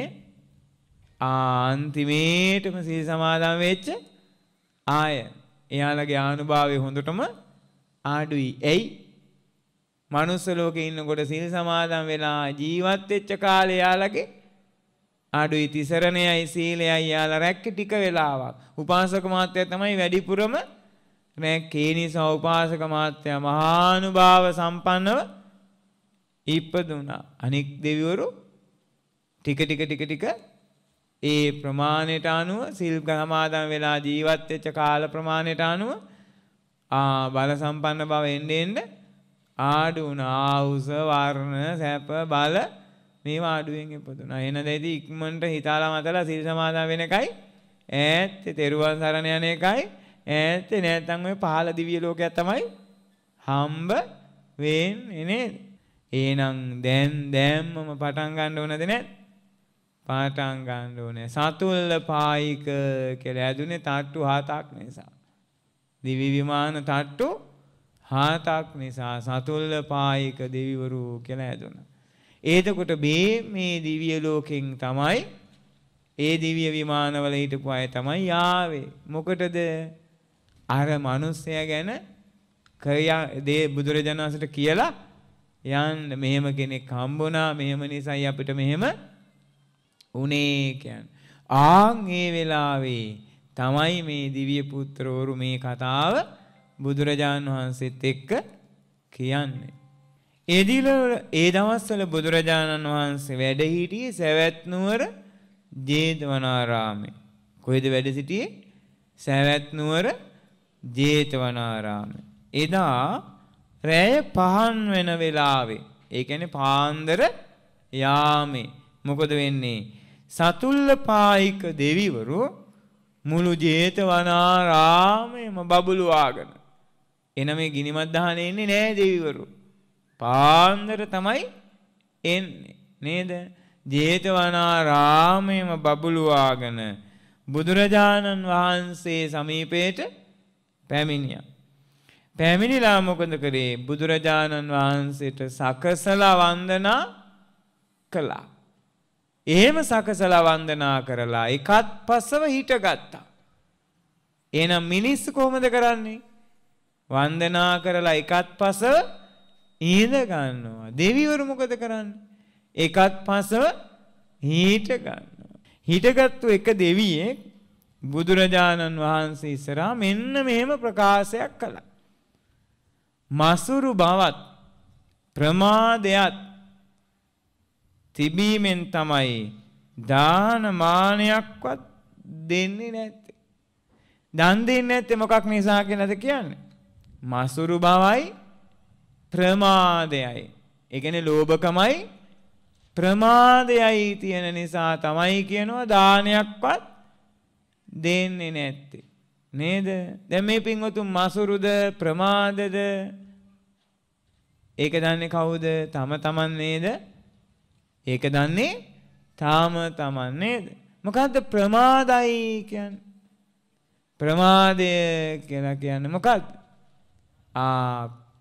A: අන්තිමේටම සිල් සමාදන් වෙච්ච ආය. එයාලගේ ආනුභාවය හොඳටම අඩුයි. එයි මනුස්ස ලෝකේ ඉන්නකොට සිල් සමාදන් වෙලා ජීවත් වෙච්ච කාලේ යාලගේ අඩුයි. තිසරණයයි සීලයයි යාලා රැක්ක ටික වෙලාවක්. උපාසක මාත්‍යා තමයි වැඩිපුරම රැක්කේ. නිසා උපාසක මාත්‍යා මහානුභාව සම්පන්නව ඉපදුණා. අනික් දෙවිවරු ටික ටික ටික ටික ඒ ප්‍රමාණයට අනුව සිල් සමාදන් වෙලා ජීවත් වෙච්ච කාල ප්‍රමාණයට අනුව ආ බල සම්පන්න බව එන්නේ එන්නේ ආඩු වුණා. ආවුස වර්ණ සැප බල මේවා ආඩුවෙන් ඉපදුණා. එන දෙදී ඉක්මනට හිතාලා මතලා සිල් සමාදන් වෙන එකයි ඈත් තෙරුවන් සරණ යන එකයි ඈත් නැත්නම් ඔය පහළ දිව්‍ය ලෝකයක් තමයි හම්බ වෙන්නේ නේද? එහෙනම් දැන් දැම්මම පටන් ගන්න ඕනද නැත්? පටන් ගන්න ඕනේ. සතුල්ල පායික කියලා ඇදුනේ තට්ටු හතක් නිසා. දිවි විමාන තට්ටු හතක් නිසා සතුල්ල පායික දෙවිවරු කියලා ඇදුණා. එතකොට මේ මේ දිව්‍ය ලෝකෙන් තමයි ඒ දිව්‍ය විමානවල හිටපු අය තමයි ආවේ. මොකටද? අර මිනිස්සයා ගැන කයා දේ බුදුරජාණන් වහන්සේට කියලා යන්න මෙහෙම කෙනෙක් හම්බුණා මෙහෙම නිසායි අපිට මෙහෙම උනේ කියන්නේ. ආන් ඒ වෙලාවේ තමයි මේ දිව්‍ය පුත්‍රවරු මේ කතාව බුදුරජාණන් වහන්සේත් එක්ක කියන්නේ. ඒ දිල ඒ දවස්වල බුදුරජාණන් වහන්සේ වැඩ සිටියේ සවැත් නුවර ජේතවනාරාමේ. කොහෙද වැඩ සිටියේ? සවැත් නුවර ජේතවනාරාමේ. එදා රැය පහන් වෙන වෙලාවේ, ඒ කියන්නේ පාන්දර යාමේ මොකද වෙන්නේ? සතුල්ලපායික දෙවිවරු මුළු ජේතවනාරාමේම බබළුවාගෙන එන මේ ගිනිමත් දහන එන්නේ නෑ දෙවිවරු. පාන්දර තමයි එන්නේ නේද? ජේතවනාරාමේම බබළුවාගෙන බුදුරජාණන් වහන්සේ සමීපයට පැමිණියා. පැමිණිලා මොකද කරේ? බුදුරජාණන් වහන්සේට සකසලා වන්දනා කළා. එහෙම සකසලා වන්දනා කරලා එකත් පසව හිටගත්තා. එහෙනම් මිනිස්සු කොහොමද කරන්නේ? වන්දනා කරලා එකත් පසව ඉඳ ගන්නවා. දෙවිවරු මොකද කරන්නේ? එකත් පසව හිට ගන්නවා. හිටගත්තු එක දෙවියෙක් බුදුරජාණන් වහන්සේ ඉස්සරහා මෙන්න මෙහෙම ප්‍රකාශයක් කළා. මසුරු බවත් ප්‍රමාදයත් තිබීමෙන් තමයි දාන මානයක්වත් දෙන්නේ නැත්තේ. දන් දෙන්නේ නැත්තේ මොකක් නිසා කියලාද කියන්නේ? මසුරු බවයි ප්‍රමාදයයි. ඒ කියන්නේ ලෝභකමයි ප්‍රමාදයයි තියෙන නිසා තමයි කියනවා දානයක්වත් දෙන්නේ නැත්තේ. නේද? දැන් මේ පින්වතුන් මසුරුද ප්‍රමාදද? ඒක දන්නේ කවුද? තම තමන් නේද? ඒක දන්නේ තාම තමන් නේද? මොකද්ද ප්‍රමාදයි කියන්නේ? ප්‍රමාදය කියලා කියන්නේ මොකද්ද? ආ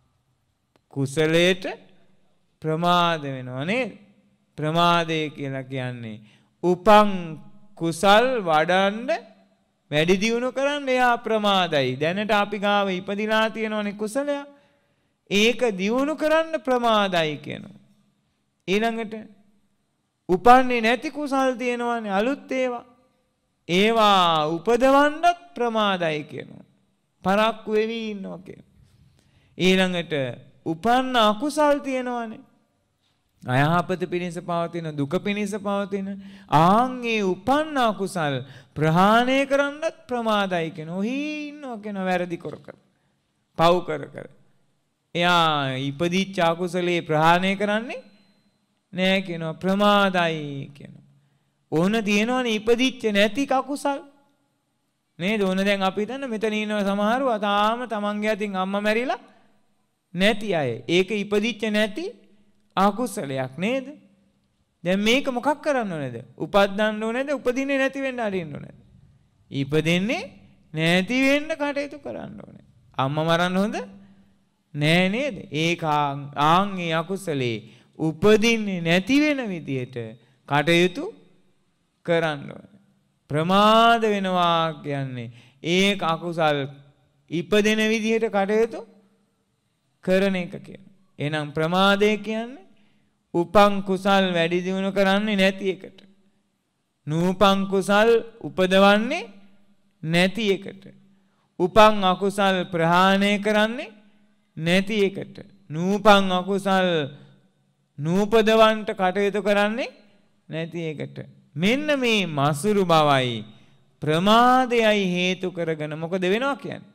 A: කුසලයට ප්‍රමාද වෙනවා නේද? ප්‍රමාදය කියලා කියන්නේ උපං කුසල් වඩන්න වැඩි දියුණු කරන්න එයා ප්‍රමාදයි. දැනට අපි ගාව ඉපදිලා තියෙනවනේ කුසලයක්. ඒක දියුණු කරන්න ප්‍රමාදයි කියනවා. ඊළඟට උපන්නේ නැති කුසල් තියෙනවනේ අලුත් ඒවා. ඒවා උපදවන්නත් ප්‍රමාදයි කියනවා. පරක්කු වෙවි ඉන්නවා කියනවා. ඊළඟට උපන්න අකුසල් තියෙනවනේ. අයහපත පිණිස පවතින දුක පිණිස පවතින ආන්ගේ උපන්න අකුසල් ප්‍රහාණය කරන්නත් ප්‍රමාදයි කියනවා. ඔහි ඉන්නවා කියනවා වැරදි කර කර. පව් කර කර. එයා ඉපදිච්ච අකුසලේ ප්‍රහාණය කරන්නේ නෑ කියනවා ප්‍රමාදයි කියනවා. ඕන තියෙනවනේ ඉපදිච්ච නැති අකුසල්. නේද? ඕන දැන් අපි හිතන්න මෙතන ඉන්න සමහරව තාම තමන්ගේ අතින් අම්මා මැරිලා නැති අය. ඒක ඉපදිච්ච නැති අකුසලයක් නේද? දැන් මේක මොකක් කරන්න ඕනේද? උපදින්න ඕනේද? උපදින්නේ නැති වෙන්න අරින්න ඕනේද? ඉපදෙන්නේ නැති වෙන්න කටයුතු කරන්න ඕනේ. අම්මා මරන්න හොඳ නෑ නේද? ඒක ආන් ඒ අකුසලේ උපදින්නේ නැති වෙන විදියට කටයුතු කරන්න ඕනේ. ප්‍රමාද වෙනවා කියන්නේ ඒක අකුසල් ඉපදෙන විදියට කටයුතු කරන එක කියන. එහෙනම් ප්‍රමාදය කියන්නේ උපං කුසල් වැඩි දියුණු කරන්නේ නැති එකට. නූපං කුසල් උපදවන්නේ නැති එකට. උපං අකුසල් ප්‍රහාණය කරන්නේ නැති එකට. නූපං අකුසල් නූපදවන්ට කටයුතු කරන්නේ නැති එකට. මෙන්න මේ මසුරු බවයි ප්‍රමාදයයි හේතු කරගෙන මොකද වෙනවා කියන්නේ?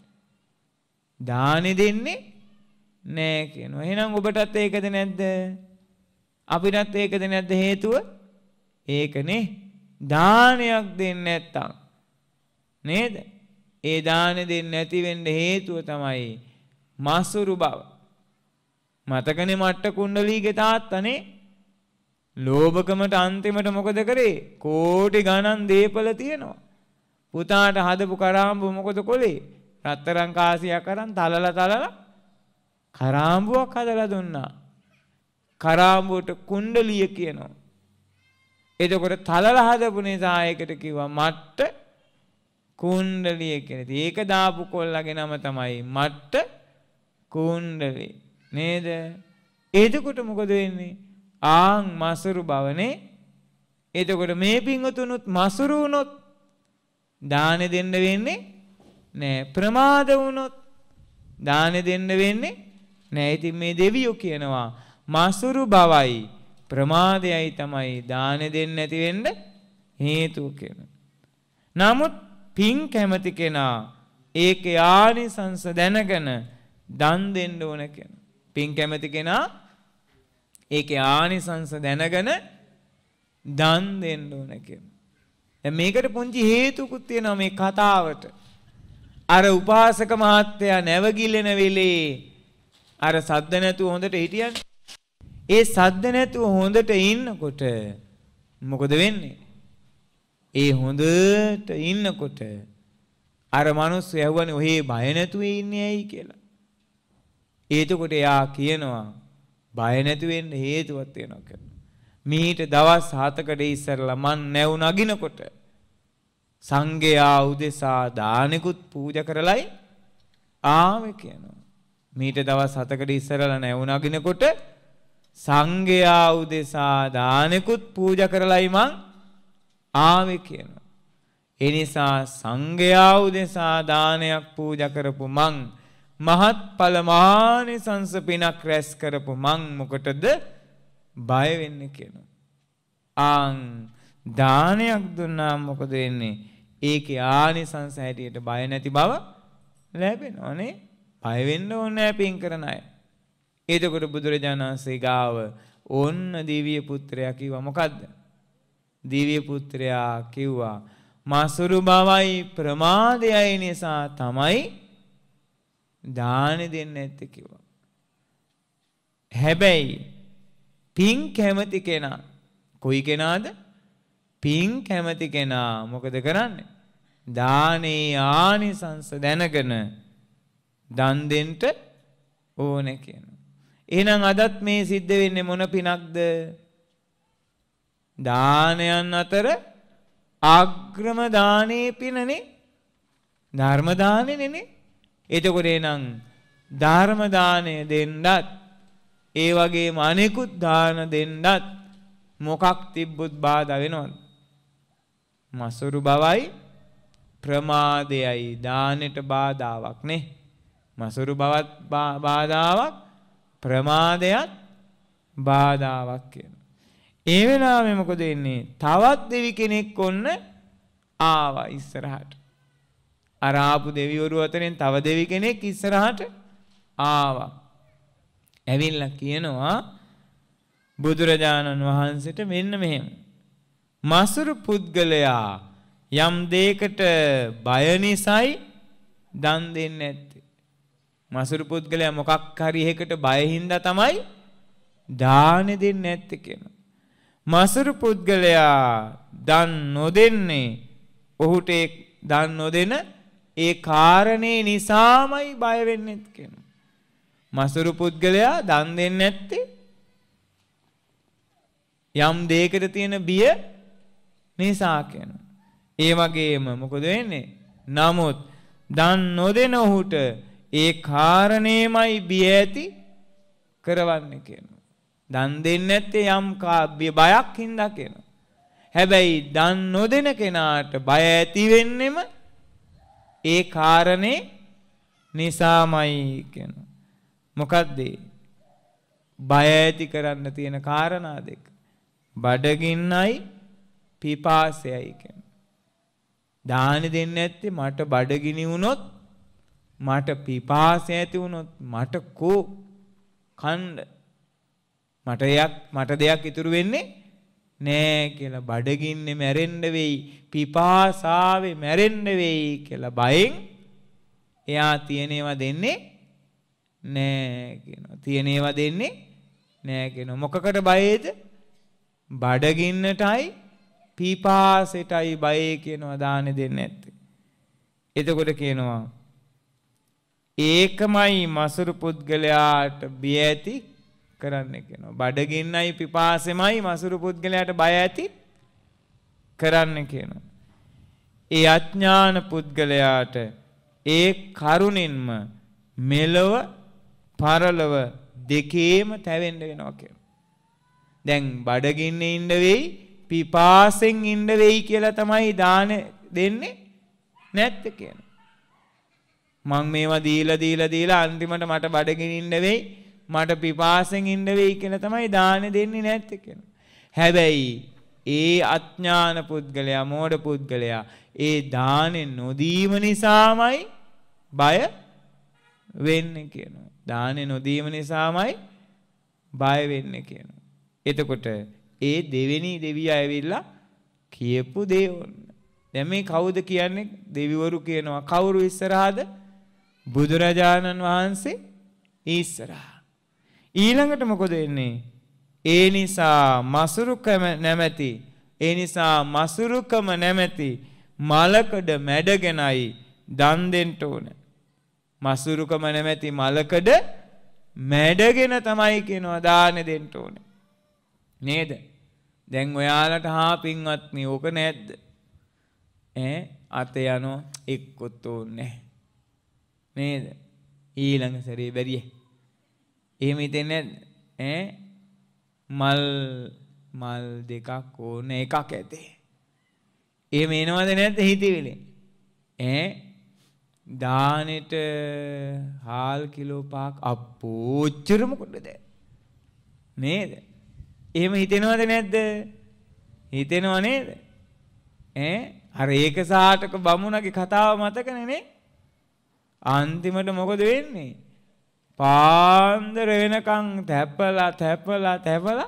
A: දානෙ දෙන්නේ නෑ කියනවා. එහෙනම් ඔබටත් ඒකද නැද්ද? අපිටත් ඒකද නැද්ද හේතුව? ඒකනේ. දානයක් දෙන්නේ නැත්තම් නේද? ඒ දානෙ දෙන්නේ නැති වෙන්න හේතුව තමයි මසුරු බව. මතකනේ මට්ට කුණ්ඩලීගේ තාත්තනේ ලෝභකමට අන්තිමට මොකද කරේ? කෝටි ගණන් දීපල තියෙනවා. පුතාට හදපු කරාම්බු මොකද කොලේ? රත්තරන් කාසියක් අරන් තලලා තලලා කරාම්බුවක් හදලා දුන්නා. කරාම්බුවට කුණ්ඩලිය කියනවා. එතකොට තලලා හදපු නිසා ඒකට කිව්වා මට්ට කුණ්ඩලිය කියලා. ඒක දාපු කොල්ලගේ නම තමයි මට්ට කුණ්ඩලිය. නේද? එතකොට මොකද වෙන්නේ? ආන් මසුරු බවනේ. එතකොට මේ පින්වතුනුත් මසුරු වුණොත් දානෙ දෙන්න වෙන්නේ නෑ. ප්‍රමාද වුණොත් දානෙ දෙන්න වෙන්නේ නෑ. ඉතින් මේ දෙවියෝ කියනවා මසුරු බවයි ප්‍රමාදයයි තමයි දානෙ දෙන්න නැති වෙන්න හේතුව කියලා. නමුත් පින් කැමති කෙනා ඒකේ ආනිසංස දැනගෙන දන් දෙන්න ඕන කියනවා. පින් කැමති කෙනා ඒකේ ආනිසංස දැනගෙන දන් දෙන්න ඕන කියනවා. දැන් මේකට පුංචි හේතුකුත් තියෙනවා මේ කතාවට. අර උපාසක මහත්තයා නැවගිලෙන වෙලේ අර සද්ද නැතුව හොඳට හිටියන්නේ. ඒ සද්ද නැතුව හොඳට ඉන්නකොට මොකද වෙන්නේ? ඒ හොඳට ඉන්නකොට අර මිනිස්සු යවුවනේ ඔහේ බය නැතුව ඉන්නේ ඇයි කියලා. එතකොට එයා කියනවා බය නැති වෙන්න හේතුවක් තියෙනවා කියලා. මීට දවස් හතකට ඉස්සරලා මන් නැව් නගිනකොට සංඝයා උදෙසා දානෙකුත් පූජා කරලයි ආවේ කියනවා. මීට දවස් හතකට ඉස්සරලා නැව් නගිනකොට සංඝයා උදෙසා දානෙකුත් පූජා කරලයි මං ආවේ කියනවා. ඒ නිසා සංඝයා උදෙසා දානයක් පූජා කරපු මං මහත්ඵල මහානිසංස පිනක් රැස් කරපු මං මොකටද බය වෙන්නේ කියනවා. ආන් දානයක් දුන්නාම මොකද වෙන්නේ? ඒකේ ආනිසංස හැටියට බය නැති බව ලැබෙනවනේ. බය වෙන්න ඕනේ නැහැ පින් කරන අය. එතකොට බුදුරජාණන් වහන්සේ ගාව ඔන්න දිව්‍ය පුත්‍රයා කිව්වා මොකද්ද? දිව්‍ය පුත්‍රයා කිව්වා මසුරු බවයි ප්‍රමාදයයි නිසා තමයි දාන දෙන්නේ නැත්තේ කිව්වා. හැබැයි පින් කැමති කෙනා කොයි කෙනාද? පින් කැමති කෙනා මොකද කරන්නේ? දානේ ආනිසංස දැනගෙන දන් දෙන්න ඕනේ කියනවා. එහෙනම් අදත් මේ සිද්ධ වෙන්නේ මොන පිනක්ද? දානයන් අතර අග්‍රම දානේ පිනනේ ධර්ම දානේනේ. එතකොට එනං ධර්ම දානය දෙන්නත් ඒ වගේම අනෙකුත් දාන දෙන්නත් මොකක් තිබ්බොත් බාධා වෙනවද? මසුරු බවයි ප්‍රමාදයයි දානෙට බාධාවක් නේ. මසුරු බවත් බාධාවක් ප්‍රමාදයත් බාධාවක් කියනවා. ඒ වෙලාවෙ මොකද වෙන්නේ? තවත් දෙවි කෙනෙක් ඔන්න ආවා ඉස්සරහට. අර ආපු දෙවිවරු අතරින් තව දෙවි කෙනෙක් ඉස්සරහට ආවා. ඇවිල්ලා කියනවා බුදුරජාණන් වහන්සේට මෙන්න මෙහෙම. මසුරු පුද්ගලයා යම් දෙයකට බය නිසායි දන් දෙන්නේ නැත්තේ. මසුරු පුද්ගලයා මොකක් හරි එකකට බය හින්දා තමයි දාන දෙන්නේ නැත්තේ කියනවා. මසුරු පුද්ගලයා දන් නොදෙන්නේ ඔහුට ඒ දන් නොදෙන ඒ කාරණේ නිසාමයි බය වෙන්නේ කියනවා. මසුරු පුද්ගලයා දන් දෙන්නේ නැත්තේ යම් දෙයකට තියෙන බිය නිසා කියනවා. ඒ වගේම මොකද වෙන්නේ? නමුත් දන් නොදෙන ඔහුට ඒ කාරණේමයි බිය ඇති කරවන්නේ කියනවා. දන් දෙන්නේ නැත්තේ යම් බයක් හින්දා කියනවා. හැබැයි දන් නොදෙන කෙනාට බය ඇති වෙන්නෙම ඒ කාරණේ නිසාමයි කියනවා. මොකද්ද? බය ඇති කරන්න තියෙන කාරණා දෙක. බඩගින්නයි පිපාසයයි කියනවා. දාන දෙන්නේ නැත්තේ මට බඩගිනි වුණොත් මට පිපාසය ඇති වුණොත් මට කෝ කන්න මට යක් මට දෙයක් ඉතුරු වෙන්නේ නෑ කියලා බඩගින්නේ මැරෙන්න වෙයි පිපාසාවේ මැරෙන්න වෙයි කියලා බයෙන් එයා තියෙන ඒවා දෙන්නේ නෑ කියනවා. තියෙන ඒවා දෙන්නේ නෑ කියනවා. මොකකට බයේද? බඩගින්නටයි පිපාසෙටයි බයේ කියනවා දාන දෙන්නේ නැත්තේ. එතකොට කියනවා ඒකමයි මසුරු පුද්ගලයාට බිය ඇති කරන්න කියනවා. බඩගින්නයි පිපාසෙමයි මසුරු පුද්ගලයාට බය ඇති කරන්න කියනවා. ඒ අඥාන පුද්ගලයාට ඒ කරුණින්ම මෙලොව පරලොව දෙකේම තැවෙන්න වෙනවා කියනවා. දැන් බඩගින්නේ ඉන්න වෙයි පිපාසෙන් ඉන්න වෙයි කියලා තමයි දාන දෙන්නේ නැත්තේ කියනවා. මං මේවා දීලා දීලා දීලා අන්තිමට මට බඩගින්න ඉන්න වෙයි මට පිපාසෙන් ඉන්න වෙයි කියලා තමයි දාන දෙන්නේ නැත්තේ කියනවා. හැබැයි ඒ අඥාන පුද්ගලයා මෝඩ පුද්ගලයා ඒ දානෙ නොදීම නිසාමයි බය වෙන්නේ කියනවා. දානෙ නොදීම නිසාමයි බය වෙන්නේ කියනවා. එතකොට ඒ දෙවෙනි දෙවියා ඇවිල්ලා කියපු දේ ඕන. දැන් මේ කවුද කියන්නේ? දෙවිවරු කියනවා. කවුරු ඉස්සරහද? බුදුරජාණන් වහන්සේ ඉස්සරහා. ඊළඟට මොකද වෙන්නේ? ඒ නිසා මසුරුකම නැමැති ඒ නිසා මසුරුකම නැමැති මලකඩ මැඩගෙනයි දන් දෙන්න ඕන. මසුරුකම නැමැති මලකඩ මැඩගෙන තමයි කියනවා දාන දෙන්න ඕනේ. නේද? දැන් ඔයාලට හා පින්වත්නි ඕක නැද්ද? ඈ අත යනෝ එක්කොත් ඕනේ නේද? ඊළඟ සැරේ බැරියේ. එහෙම හිතෙන්නේ නැද්ද? ඈ මල් මල් දෙකක් ඕන එකක් ඇතේ. එහෙම එනවද නැද්ද හිතවිලි? ඈ දානෙට හාල් කිලෝ පහක් අප්පෝච්චර මොකටද? නේද? එහෙම හිතෙනවද නැද්ද? හිතෙනව නේද? ඈ අර ඒක සාටක බමුණගේ කතාව මතකනේ නේ? අන්තිමට මොකද වෙන්නේ? පාන්දර වෙනකන් තැපලා තැපලා තැපලා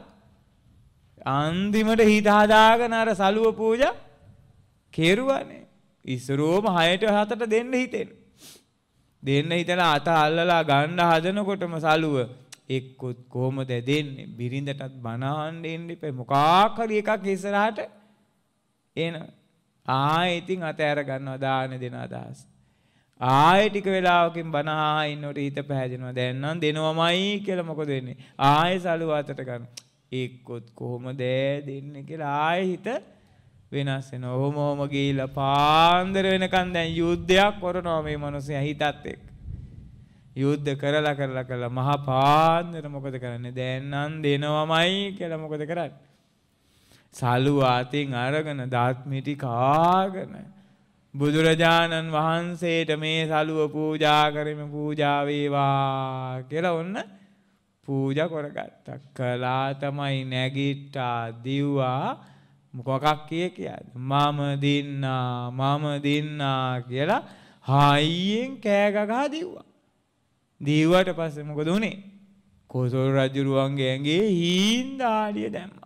A: අන්තිමට හිත හදාගෙන අර සලුව පූජා කෙරුවානේ. ඉස්සරෝම හයට හතට දෙන්න හිතෙන. දෙන්න හිතලා අත අල්ලලා ගන්න හදනකොටම සලුව එක්කොත් කොහමද දෙන්නේ? බිරිඳටත් බණ අහන්න එන්න ඉපේ මොකක් හරි එකක් ඉස්සරහට එන. ආයෙ ඉතින් අත ඇර ගන්නවා දාන දෙන අදහස්. ආයෙ ටික වෙලාවකින් බණ අහා ඉන්නකොට හිත පහැදෙනවා. දැන් නම් දෙනවමයි කියලා මොකද වෙන්නේ? ආයෙ සලුව අතට ගන්න. එක්කොත් කොහමද දෙන්නේ කියලා ආයෙ හිත වෙනස් වෙනවා. ඔහොම ඔහොම ගිහිල්ලා පාන්දර වෙනකන් දැන් යුද්ධයක් කරනවා මේ මිනිස්සයා හිතත් එක්ක. යුද්ධ කරලා කරලා කරලා මහා පාන්දර මොකද කරන්නේ? දැන් නම් දෙනවමයි කියලා මොකද කරන්නේ? සලුව අතින් අරගෙන දාත් මිටි කාගෙන බුදුරජාණන් වහන්සේට මේ සලුව පූජා කරමු පූජා වේවා කියලා ඔන්න පූජා කරගත්තා. කළා තමයි නැගිට්ටා දිව්වා මොකක් කිය කියද? මම දින්නා මම දින්නා කියලා හයියෙන් කෑ ගගා දිව්වා. දිව්වට පස්සේ මොකද උනේ? කොසල් රජුරුවන්ගේ ඇඟේ හීන්දාඩිය දැම්මා.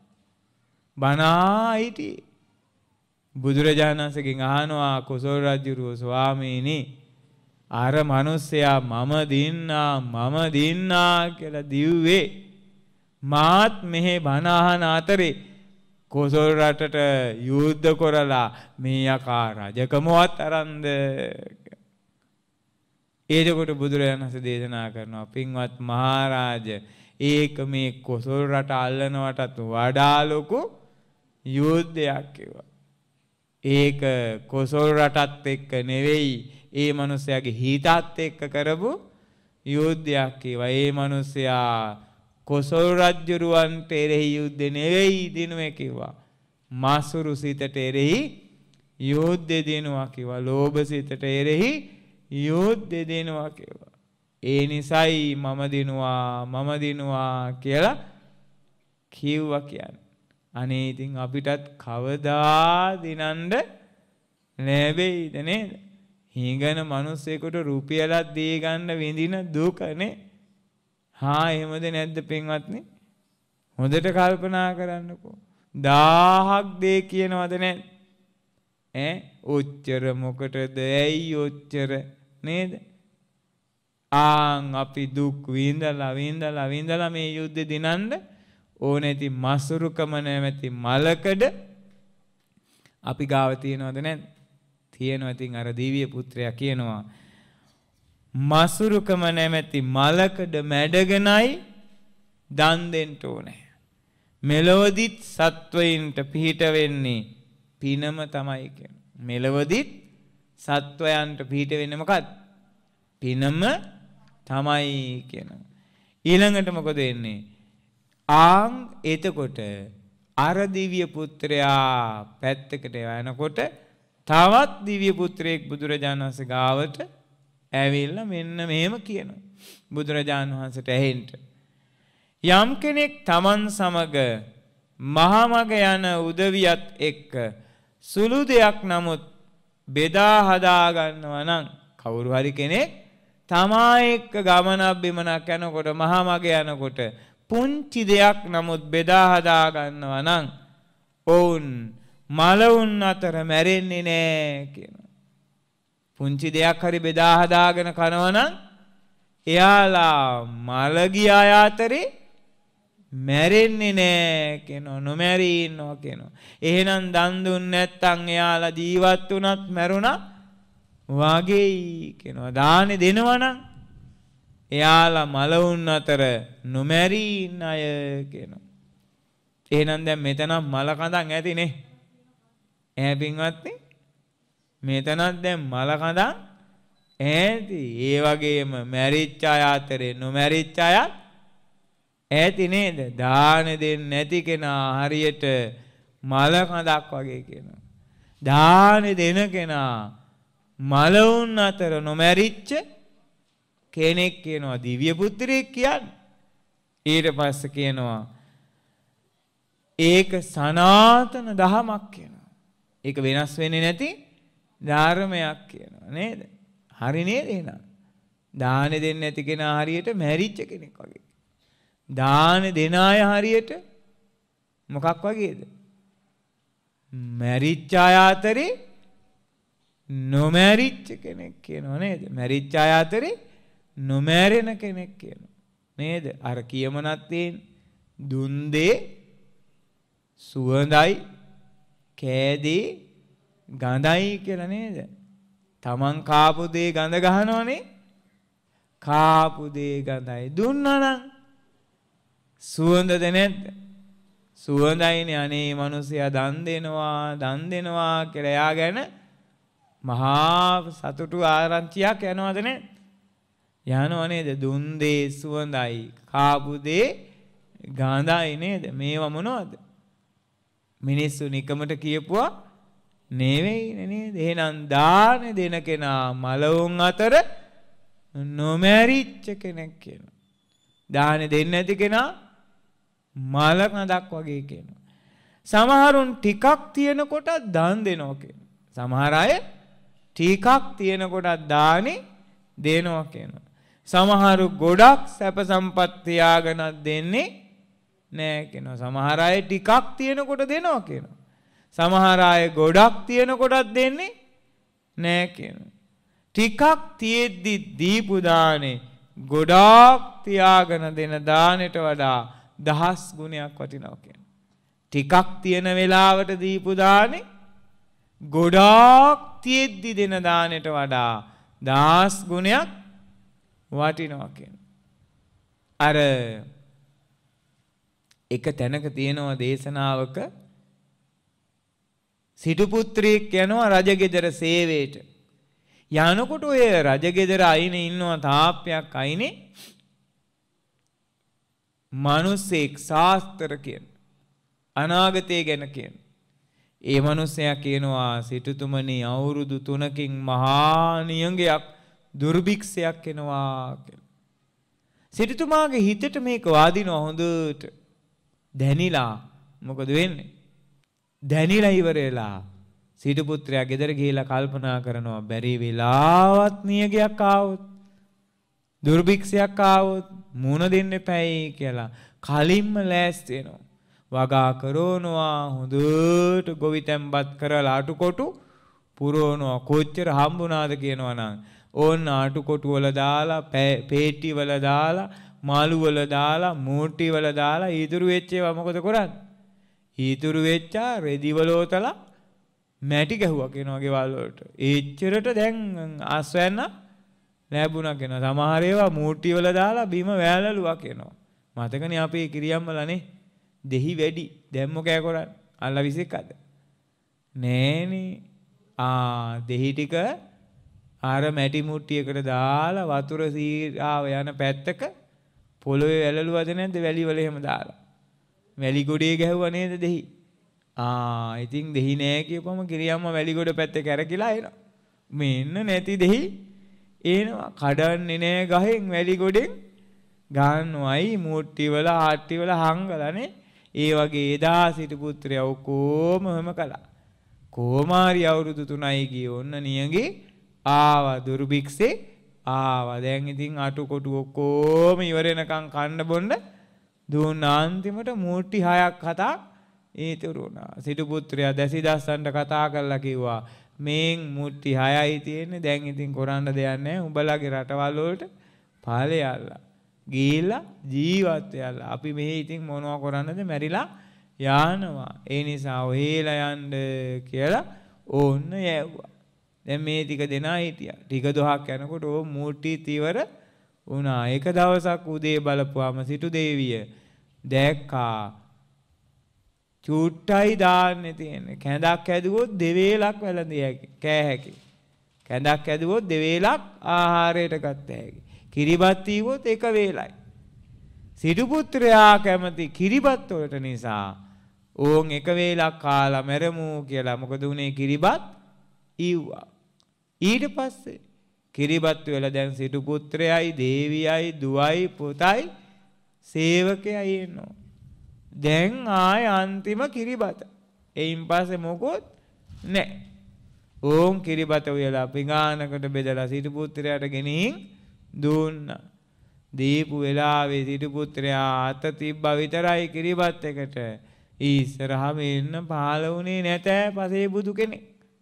A: බණා හිටියේ. බුදුරජාණන් වහන්සේගෙන් අහනවා කොසල් රජුරුව ස්වාමීනි අර මිනිස්සයා මම දින්නා මම දින්නා කියලා දිව්වේ මාත් මෙහෙ බණ අහන අතරේ කොසල් රටට යුද්ධ කරලා මේ යකා රජකමවත් අරන්ද. එතකොට බුදුරජාණන් වහන්සේ දේශනා කරනවා පින්වත් මහරජ ඒක මේ කොසල් රට අල්ලනවටත් වඩා ලොකු යුද්ධයක් කිව්වා. ඒක කොසල් රටත් එක්ක නෙවෙයි ඒ මිනිස්යාගේ හිතත් එක්ක කරපු යුද්ධයක් කිව්වා. ඒ මිනිසයා කොසල් රජුරවන්ට එරෙහි යුද්ධ නෙවෙයි දිනුවේ කිව්වා. මාසුරු සිතට එරෙහි යුද්ධ දිනුවා කිව්වා. ලෝභ සිතට එරෙහි යුද්ධ දිනුවා කිව්වා. ඒ නිසයි මම දිනුවා මම දිනුවා කියලා කිව්වා කියන්නේ. අනේ ඉතින් අපිටත් කවදා දිනන්න ලැබෙයිද නේද? හිඟන මිනිස්සෙකුට රුපියලක් දී ගන්න විඳින දුකනේ. හා එහෙමද නැද්ද පින්වත්නි? හොඳට කල්පනා කරන්නකෝ. දහයක් දේ කියනවද නැද්ද? ඈ ඔච්චර මොකටද? ඇයි ඔච්චර නේද? ආන් අපි දුක් විඳලා විඳලා විඳලා මේ යුද්ධ දිනන්න ඕනෑති මසුරුකම නැමැති මලකඩ අපි ගාව තියනවද නැද්ද? තියෙනවා. ඉතින් අර දිව්‍ය පුත්‍රයා කියනවා මසුරුකම නැමැති මලකඩ මැඩගෙනයි දන් දෙන්න ඕනේ. මෙලොවදිත් සත්වයින්ට පිහිට වෙන්නේ පිනම තමයි කියන්නේ. මෙලොවදිත් සත්වයන්ට පිහිට වෙන්නේ මොකක්ද? පිනම තමයි කියනවා. ඊළඟට මොකද වෙන්නේ? ආන් එතකොට අර දිව්‍ය පුත්‍රයා පැත්තකට යනකොට තවත් දිව්‍ය පුත්‍රයෙක් බුදුරජාණන් වහන්සේ ගාවට ඇවිල්ලා මෙන්න මෙහෙම කියනවා. බුදුරජාණන් වහන්සේට ඇහෙන්න. යම් කෙනෙක් තමන් සමග මහා මග යන උදවියත් එක්ක සුළු දෙයක් නමුත් බෙදා හදා ගන්නවා නම් කවුරු හරි කෙනෙක් තමා එක්ක ගමනක් බිමනක් යනකොට මහා මග යනකොට පුංචි දෙයක් නමුත් බෙදා හදා ගන්නවා නම් ඔවුන් මලවුන් අතර මැරෙන්නේ නැහැ කියනවා. පුංචි දෙයක් හරි බෙදා හදාගෙන කනවා නම් එයාලා මලගිය අය අතරේ මැරෙන්නේ නැහැ කියනවා. නොමැරී ඉන්නවා කියනවා. එහෙනම් දන් දුන්නේ නැත්නම් එයාලා ජීවත් වුණත් මැරුණා වගේයි කියනවා. දානේ දෙනවා නම් එයාලා මලවුන් අතර නොමැරී ඉන්න අය කියනවා. එහෙනම් දැන් මෙතන මල කඳන් ඇතිනේ. ඈ පින්වත්නි මෙතනත් දැන් මල කඳන් ඇති. ඒ වගේම මැරිච්ච අය අතරේ නොමැරිච්ච අය ඇති නේද? දාන දෙන්නේ නැති කෙනා හරියට මල කඳක් වගේ කියනවා. දාන දෙන කෙනා මලවුන් අතර නොමැරිච්ච කෙනෙක් කියනවා. දිව්‍ය පුත්‍රයෙක් කියන්නේ. ඊට පස්සේ කියනවා ඒක සනාතන දහමක් කියනවා. ඒක වෙනස් වෙන්නේ නැති ධර්මයක් කියනවා නේද? හරි නේද? එහෙනම් දාන දෙන්නේ නැති කෙනා හරියට මැරිච්ච කෙනෙක් වගේ. දාන දෙන අය හරියට මොකක් වගේද? මැරිච්ච අය අතරේ නොමැරිච්ච කෙනෙක් කියනවා නේද? මැරිච්ච අය අතරේ නොමැරෙන කෙනෙක් කියනවා නේද? අර කියමනක් තියෙන දුන් දේ සුවඳයි කෑදී ගඳයි කියලා නේද? තමන් කාපු දේ ගඳ ගහනවනේ. කාපු දේ ගඳයි දුන්නා නම් සුවඳද නැද්ද? සුවඳයිනේ. අනේ මිනිසයා දන් දෙනවා දන් දෙනවා කියලා එයා ගැන මහා සතුටු ආරංචියක් යනවද නැද්ද? යනවා නේද? දුන් දේ සුවඳයි කාපු දේ ගඳයි නේද? මේවා මොනවද? මිනිස්සු නිකමට කියපුවා නෙවෙයි නේද? එහෙනම් දාන දෙන කෙනා මලවුන් අතර නොමැරිච්ච කෙනෙක් කියනවා. දාන දෙන්නේ නැති කෙනා මල කඳක් වගේ කියනවා. සමහරුන් ටිකක් තියෙන කොට දන් දෙනවා කියනවා. සමහර අය ටිකක් තියෙන කොට දානේ දෙනවා කියනවා. සමහරු ගොඩක් සැප සම්පත් තියාගෙන දෙන්නේ නෑ කියනවා. සමහර අය ටිකක් තියෙන කොට දෙනවා කියනවා. සමහර අය ගොඩක් තියෙන කොටත් දෙන්නේ නෑ කියනවා. ටිකක් තියෙද්දි දීපු දානේ ගොඩාක් තියාගෙන දෙන දානෙට වඩා දහස් ගුණයක් වටිනවා කියනවා. ටිකක් තියෙන වෙලාවට දීපු දානේ ගොඩාක් තියෙද්දි දෙන දානෙට වඩා දහස් ගුණයක් වටිනවා කියනවා. අර එක තැනක තියෙනවා දේශනාවක සිටු පුත්‍රයෙක් යනවා රජගෙදර සේවයට. යනකොට ඔය රජගෙදර අයිනේ ඉන්නවා තාප්පයක් අයිනේ මිනිස්සෙක් ශාස්ත්‍ර කියන අනාගතය ගැන කියන. ඒ මිනිසයා කියනවා සිටුතුමනි අවුරුදු තුනකින් මහා නියඟයක් දුර්භික්ෂයක් එනවා කියලා. සිටුතුමාගේ හිතට මේක වාදිනවා හොඳට. දැනිලා මොකද වෙන්නේ? දැනිලා ඉවර වෙලා සිටු පුත්‍රයා ගෙදර ගිහිලා කල්පනා කරනවා බැරි වෙලාවත් නියගයක් ආවොත් දුර්භික්ෂයක් ආවොත් මුණ දෙන්න එපැයි කියලා කලින්ම ලෑස්ති වෙනවා. වගා කරනවා හොඳට ගොවිතැන්පත් කරලා අටුකොටු පුරවනවා. කොච්චර හම්බුණාද කියනවා නම් ඕන්න අටුකොටු වල දාලා පේටි වල දාලා මාළු වල දාලා මූටි වල දාලා ඊතුරු වෙච්ච ඒවා මොකද කරන්නේ? ඊතුරු වෙච්චා රෙදි වලෝතලා මැටි ගැහුවා කියනවා ගෙවල් වලට. එච්චරට දැන් ආස්වැන්න ලැබුණා කියනවා. සමහර ඒවා මූටි වල දාලා බිම වැළලුවා කියනවා. මතකනේ අපේ කිරියම්මලානේ දෙහි වැඩි. දැන් මොකෑ කරන්නේ? අල්ලා විසෙක්කද? නෑනේ. ආ දෙහි ටික අර මැටි මුට්ටියකට දාලා වතුර සීරාව යන පැත්තක පොළොවේ වැළලුවද නැද්ද වැලි වල එහෙම දාලා. වැලි ගොඩේ ගැහුවා නේද දෙහි. ආ ඉතින් දෙහි නෑ කියපම කිරියම්ම වැලි ගොඩ පැත්තේ කැරකිලා එනවා. මෙන්න නැති දෙහි එනවා. කඩන්නේ නෑ ගහෙන් වැලි ගොඩෙන් ගන්නවයි මුට්ටි වල ආට්ටි වල හංගලානේ. ඒ වගේ එදා සිටු පුත්‍රයා ඔක්කොම හැම කළා. කොමාරි අවුරුදු තුනයි ගියේ ඔන්න නියගේ ආවා දුර්භික්ෂේ ආවා. දැන් ඉතින් අටු කොටු ඔක්කොම ඉවර වෙනකන් කන්න බොන්න දුන්නා. අන්තිමට මුට්ටි හයක් හතක් ඒතරුණා. සිටු පුත්‍රයා දැසි දස්සන්ට කතා කරලා කිව්වා මේන් මුට්ටි හයයි තියෙන්නේ. දැන් ඉතින් කරන්න දෙයක් නැහැ. උඹලගේ රටවල් වලට පාලෙයල්ලා ගිහිල්ලා ජීවත් වෙලා. අපි මෙහි ඉතින් මොනවා කරන්නද මැරිලා යනවා. ඒ නිසා ඔහෙලා යන්න කියලා ඕන්න යැව්වා. දැන් මේ ටික දෙනා හිටියා. ටික දොහක් යනකොට ඕ මුට්ටි ඉවර වුණා. එක දවසක් උදේ බලපුවාම සිටු දේවිය දැක්කා චුට්ටයි දාන්නේ තියෙන්නේ. කැඳක් ඇදුවොත් දෙවේලක් වැළඳිය හැකි. කෑ හැකි. කැඳක් ඇදුවොත් දෙවේලක් ආහාරයට ගත හැකි. කිරිබත් තීවොත් එක වේලයි. සිටු පුත්‍රයා කැමති කිරිබත් වලට නිසා ඕන් එක වේලක් කාලා මැරමු කියලා. මොකද උනේ කිරිබත් ඊව්වා. ඊට පස්සේ කිරිබත් වල දැන් සිටු පුත්‍රයයි දේවියයි දුවයි පුතයි සේවකයයි එනවා. දැන් ආය අන්තිම කිරිබත. එයින් පස්සේ මොකොත් නැහැ. ඕම් කිරිබත උයලා පිඟානකට බෙදලා සිටු පුත්‍රයාට ගෙනින් දුන්නා. දීපු වෙලාවේ සිටු පුත්‍රයා අත තිබ්බ විතරයි කිරිබත් එකට. ඉස්සරහම එන්න පහළ වුණේ නැතෑ පසේ බුදු කෙනෙක්.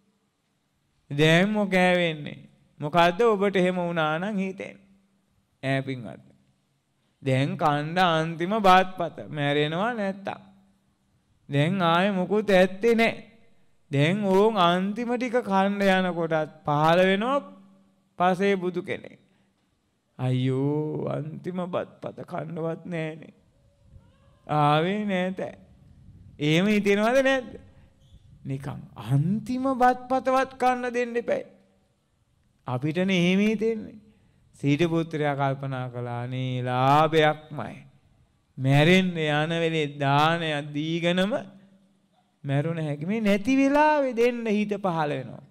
A: දැන් මොකෑ වෙන්නේ? මොකද්ද ඔබට එහෙම වුණා නම් හිතෙන්නේ? ඈ පින්වත්. දැන් කණ්ඩ අන්තිම බාත්පත මැරෙනවා නැත්තම්. දැන් ආයේ මොකුත් ඇත්තේ නැහැ. දැන් ඕන් අන්තිම ටික කණ්ඩ යනකොටත් පහළ වෙනවා පසේ බුදු කෙනෙක්. අයියෝ අන්තිම බත්පත කන්නවත් නැහනේ. ආවේ නැත. එහෙම හිතෙනවද නැද්ද? නිකන් අන්තිම බත්පතවත් කන්න දෙන්න එපා. අපිටනේ එහෙම හිතෙන්නේ. සීට පුත්‍රයා කල්පනා කළා නේ ලාභයක්මයි. මැරෙන්න යන වෙලේ දානයක් දීගෙනම මැරුණ හැකි. මේ නැති වෙලාවේ දෙන්න හිත පහළ වෙනවා.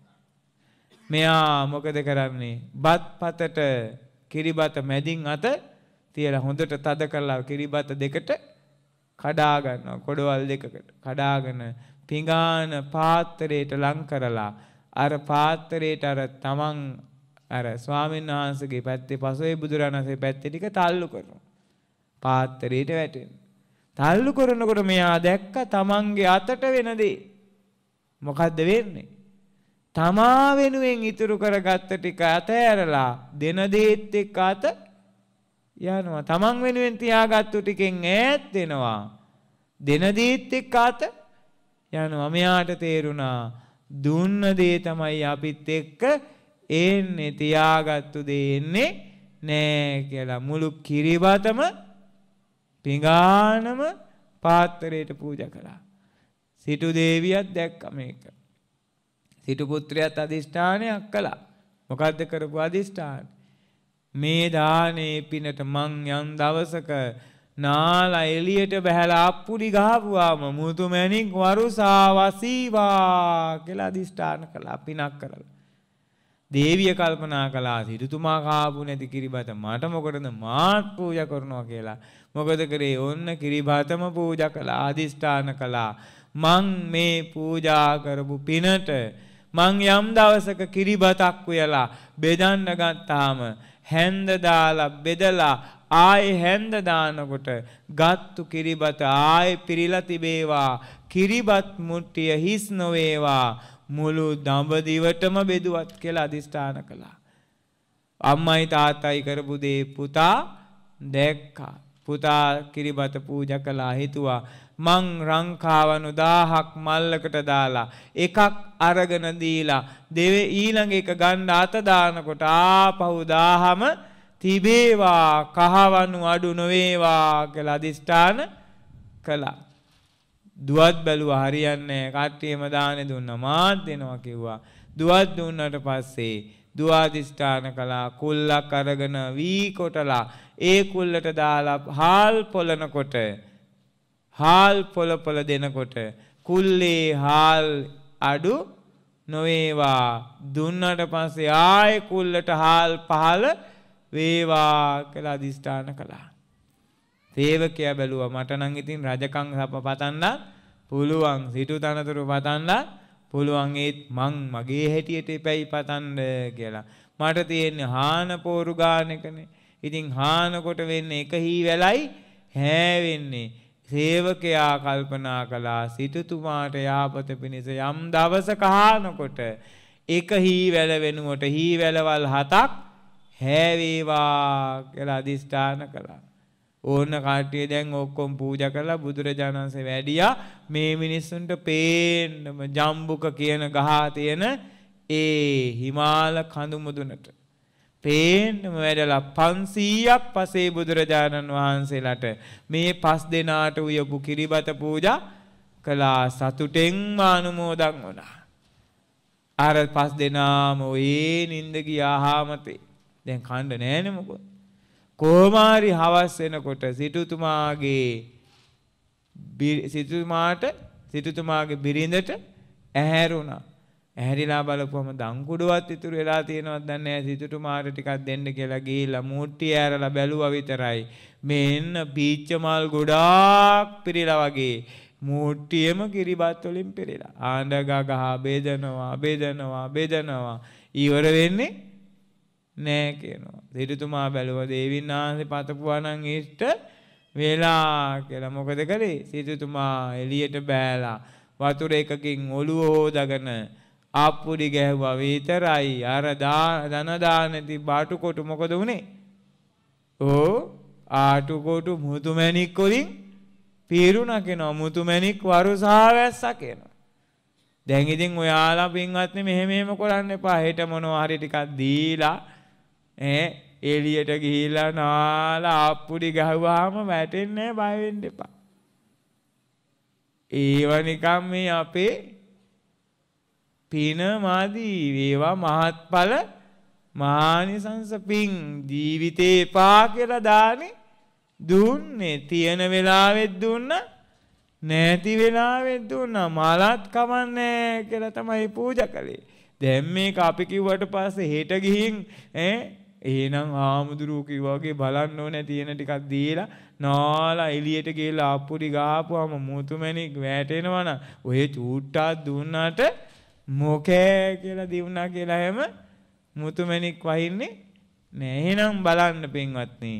A: මෙයා මොකද කරන්නේ? බත්පතට කිරිබත මැදින් අත තියලා හොඳට තද කරලා කිරිබත දෙකට කඩා ගන්නවා. කොඩවල් දෙකකට කඩාගෙන පිඟාන පාත්‍රයට ලං කරලා අර පාත්‍රයට අර තමන් අර ස්වාමීන් වහන්සේගේ පැත්තේ පසුවේ බුදුරණන්සේ පැත්තේ ටික තල්ලු කරනවා. පාත්‍රයට වැටෙන. තල්ලු කරනකොට මෙයා දැක්ක තමන්ගේ අතට වෙන දේ. මොකද්ද වෙන්නේ? තමා වෙනුවෙන් ඉතුරු කරගත්ත ටික අතහැරලා දෙන දේත් එක්ක අත යනවා. තමන් වෙනුවෙන් තියාගත්තු ටිකෙන් ඈත් වෙනවා. දෙන දේත් එක්ක අත යනවා. මෙයාට තේරුණා දුන්න දේ තමයි අපිත් එක්ක එන්නේ. තියාගත්තු දේ එන්නේ නෑ කියලා. මුළු කිරිබතම පිඟානම පාත්‍රයට පූජා කළා. සිටු දේවියත් දැක්ක මේක. සිටු පුත්‍රයාත් අදිෂ්ඨානයක් කළා. මොකද්ද කරපු අදිෂ්ඨාන? මේ දානේ පිනට මං යම් දවසක නාලා එළියට බහැලා අප්පුඩි ගහපුවාම මුතු මැණික් වරුසා වසීවා කියලා අදිෂ්ඨාන කළා. පිනක් කරලා. දේවිය කල්පනා කළා සිටුතුමා කාපු නැති කිරිබත මට මොකටද මාත් පූජා කරනවා කියලා. මොකද කරේ? ඔන්න කිරිබතම පූජා කළා. අදිෂ්ඨාන කළා මං මේ පූජා කරපු පිනට මං යම් දවසක කිරිබතක් උයලා බෙදන්න ගත්තාම හැන්ද දාලා බෙදලා ආයේ හැන්ද දානකොට ගත්තු කිරිබත ආයේ පිරීලා තිබේවා. කිරිබත් මුට්ටිය හිස් නොවේවා. මුළු දඹදිවටම බෙදුවත් කියලා අදිෂ්ඨාන කළා. අම්මයි තාත්තයි කරපු දේ පුතා දැක්කා. පුතා කිරිබත පූජා කළා. හිතුවා මං රංකාවනු දාහක් මල්ලකට දාලා එකක් අරගෙන දීලා දෙවේ ඊළඟ එක ගන්න අත දානකොට ආපහු දාහම තිබේවා. කහවණු අඩු නොවේවා කියලා අදිෂ්ඨාන කළා. දුවත් බැලුවා හරියන්නේ නැහැ. කට්ටියම දානේ දුන්නා. මාත් දෙනවා කිව්වා. දුවත් දුන්නට පස්සේ දුව අදිෂ්ඨාන කළා. කුල්ලක් අරගෙන වී කොටලා ඒ කුල්ලට දාලා හාල් පොළනකොට හාල් පොළ පොළ දෙනකොට කුල්ලේ හාල් අඩු නොවේවා දුන්නට පස්සේ ආයේ කුල්ලට හාල් පහළ වේවා කියලා අදිෂ්ඨාන කළා. සේවකයා බැලුවා මට නම් ඉතින් රජකම් සප පතන්න පුළුවන් සිටු තනතුරු පතන්න පුළුවන් ඒත් මං මගේ හැටියට එපැයි පතන්න කියලා. මට තියෙන්නේ හාන පෝරු ගාන එකනේ. ඉතින් හාන කොට වෙන්නේ එක හී වෙලයි හැවෙන්නේ. සේවකයා කල්පනා කළා සිටුතුමාට යාපත පිණිස යම් දවසක හානකොට එක හී වැල වෙනුවට හී වැලවල් හතක් හැවේවා කියලා අදිෂ්ඨාන කළා. ඕන කට්ටිය දැන් ඔක්කොම පූජා කරලා බුදුරජාණන් වහන්සේ වැඩියා මේ මිනිස්සුන්ට පේන්නම ජම්බුක කියන ගහ තියෙන ඒ හිමාල කඳු මුදුනට පේන්නම වැඩලා පන්සීයක් පසේ බුදුරජාණන් වහන්සේලාට මේ පස් දෙනාට උයපු කිරිබත පූජා කළා. සතුටෙන්ම අනුමෝදන් වුණා. අර පස් දෙනාම ඔයේ නින්ද ගියා හාමතේ. දැන් කණ්ඩ නෑනේ මොකද. කොමාරි හවස් වෙනකොට සිටුතුමාගේ සිටුතුමාට සිටුතුමාගේ බිරිඳට ඇහැරුණා. ඇහැරිලා බලපුවම දංකුඩුවත් ඉතුරු වෙලා තියෙනවද දන්නේ නැහැ. සිටුතුමාට ටිකක් දෙන්න කියලා ගිහිල්ලා මූට්ටිය ඇරලා බැලුවා විතරයි. මෙන්න පීච්ච මල් ගොඩාක් පිරීලා වගේ මූට්ටියම කිරිබත් වලින් පිරීලා. ආඬ ගගහ බෙදනවා බෙදනවා බෙදනවා ඉවර වෙන්නේ නෑ කියනවා. සිටුතුමා බැලුවා දේවින් වහන්සේ පතපුවා නම් ඉෂ්ට වෙලා කියලා. මොකද කළේ? සිටුතුමා එළියට බෑලා වතුර එකකින් ඔළුව හොදාගෙන ආප්පුඩි ගැහුවා විතරයි. අර දන දාන තිබ්බ ආටු කොටු මොකද වුනේ? ඕ ආටු කොටු මුතු මැණික් වලින් පීරුණා කියනවා. මුතු මැණික් වරුසා වැස්සා කියනවා. දැන් ඉතින් ඔයාලා පින්වත්නි මෙහෙම මෙහෙම කරන්න එපා. හෙට මොනවා හරි ටිකක් දීලා ඈ එළියට ගිහිල්ලා නාලා ආප්පුඩි ගහුවාම වැටෙන්නේ නැහැ. බය වෙන්න එපා. ඒව නිකම් මේ අපේ පින මාදී වේවා මහත්ඵල මහානිසංස පිං ජීවිතේ එපා කියලා දානේ දුන්නේ. තියෙන වෙලාවෙත් දුන්නා නැති වෙලාවෙත් දුන්නා. මලත් කමන්නේ කියලා තමයි පූජා කළේ. දැන් මේක අපි කිව්වට පස්සේ හෙට ගිහින් ඈ එහෙනම් ආමුදුරු කිව්වා වගේ බලන්න ඕනේ තියෙන ටිකක් දීලා නාලා එළියට ගිහලා ආප්පුඩි ගහපුවාම මුතුමැණික් වැටෙනවා නම් ඔය චූට්ටක් දුන්නාට මොකෑ කියලා දිනුනා කියලා හැම මුතුමැණික් වහින්නේ නෑ. එහෙනම් බලන්න පින්වත්නි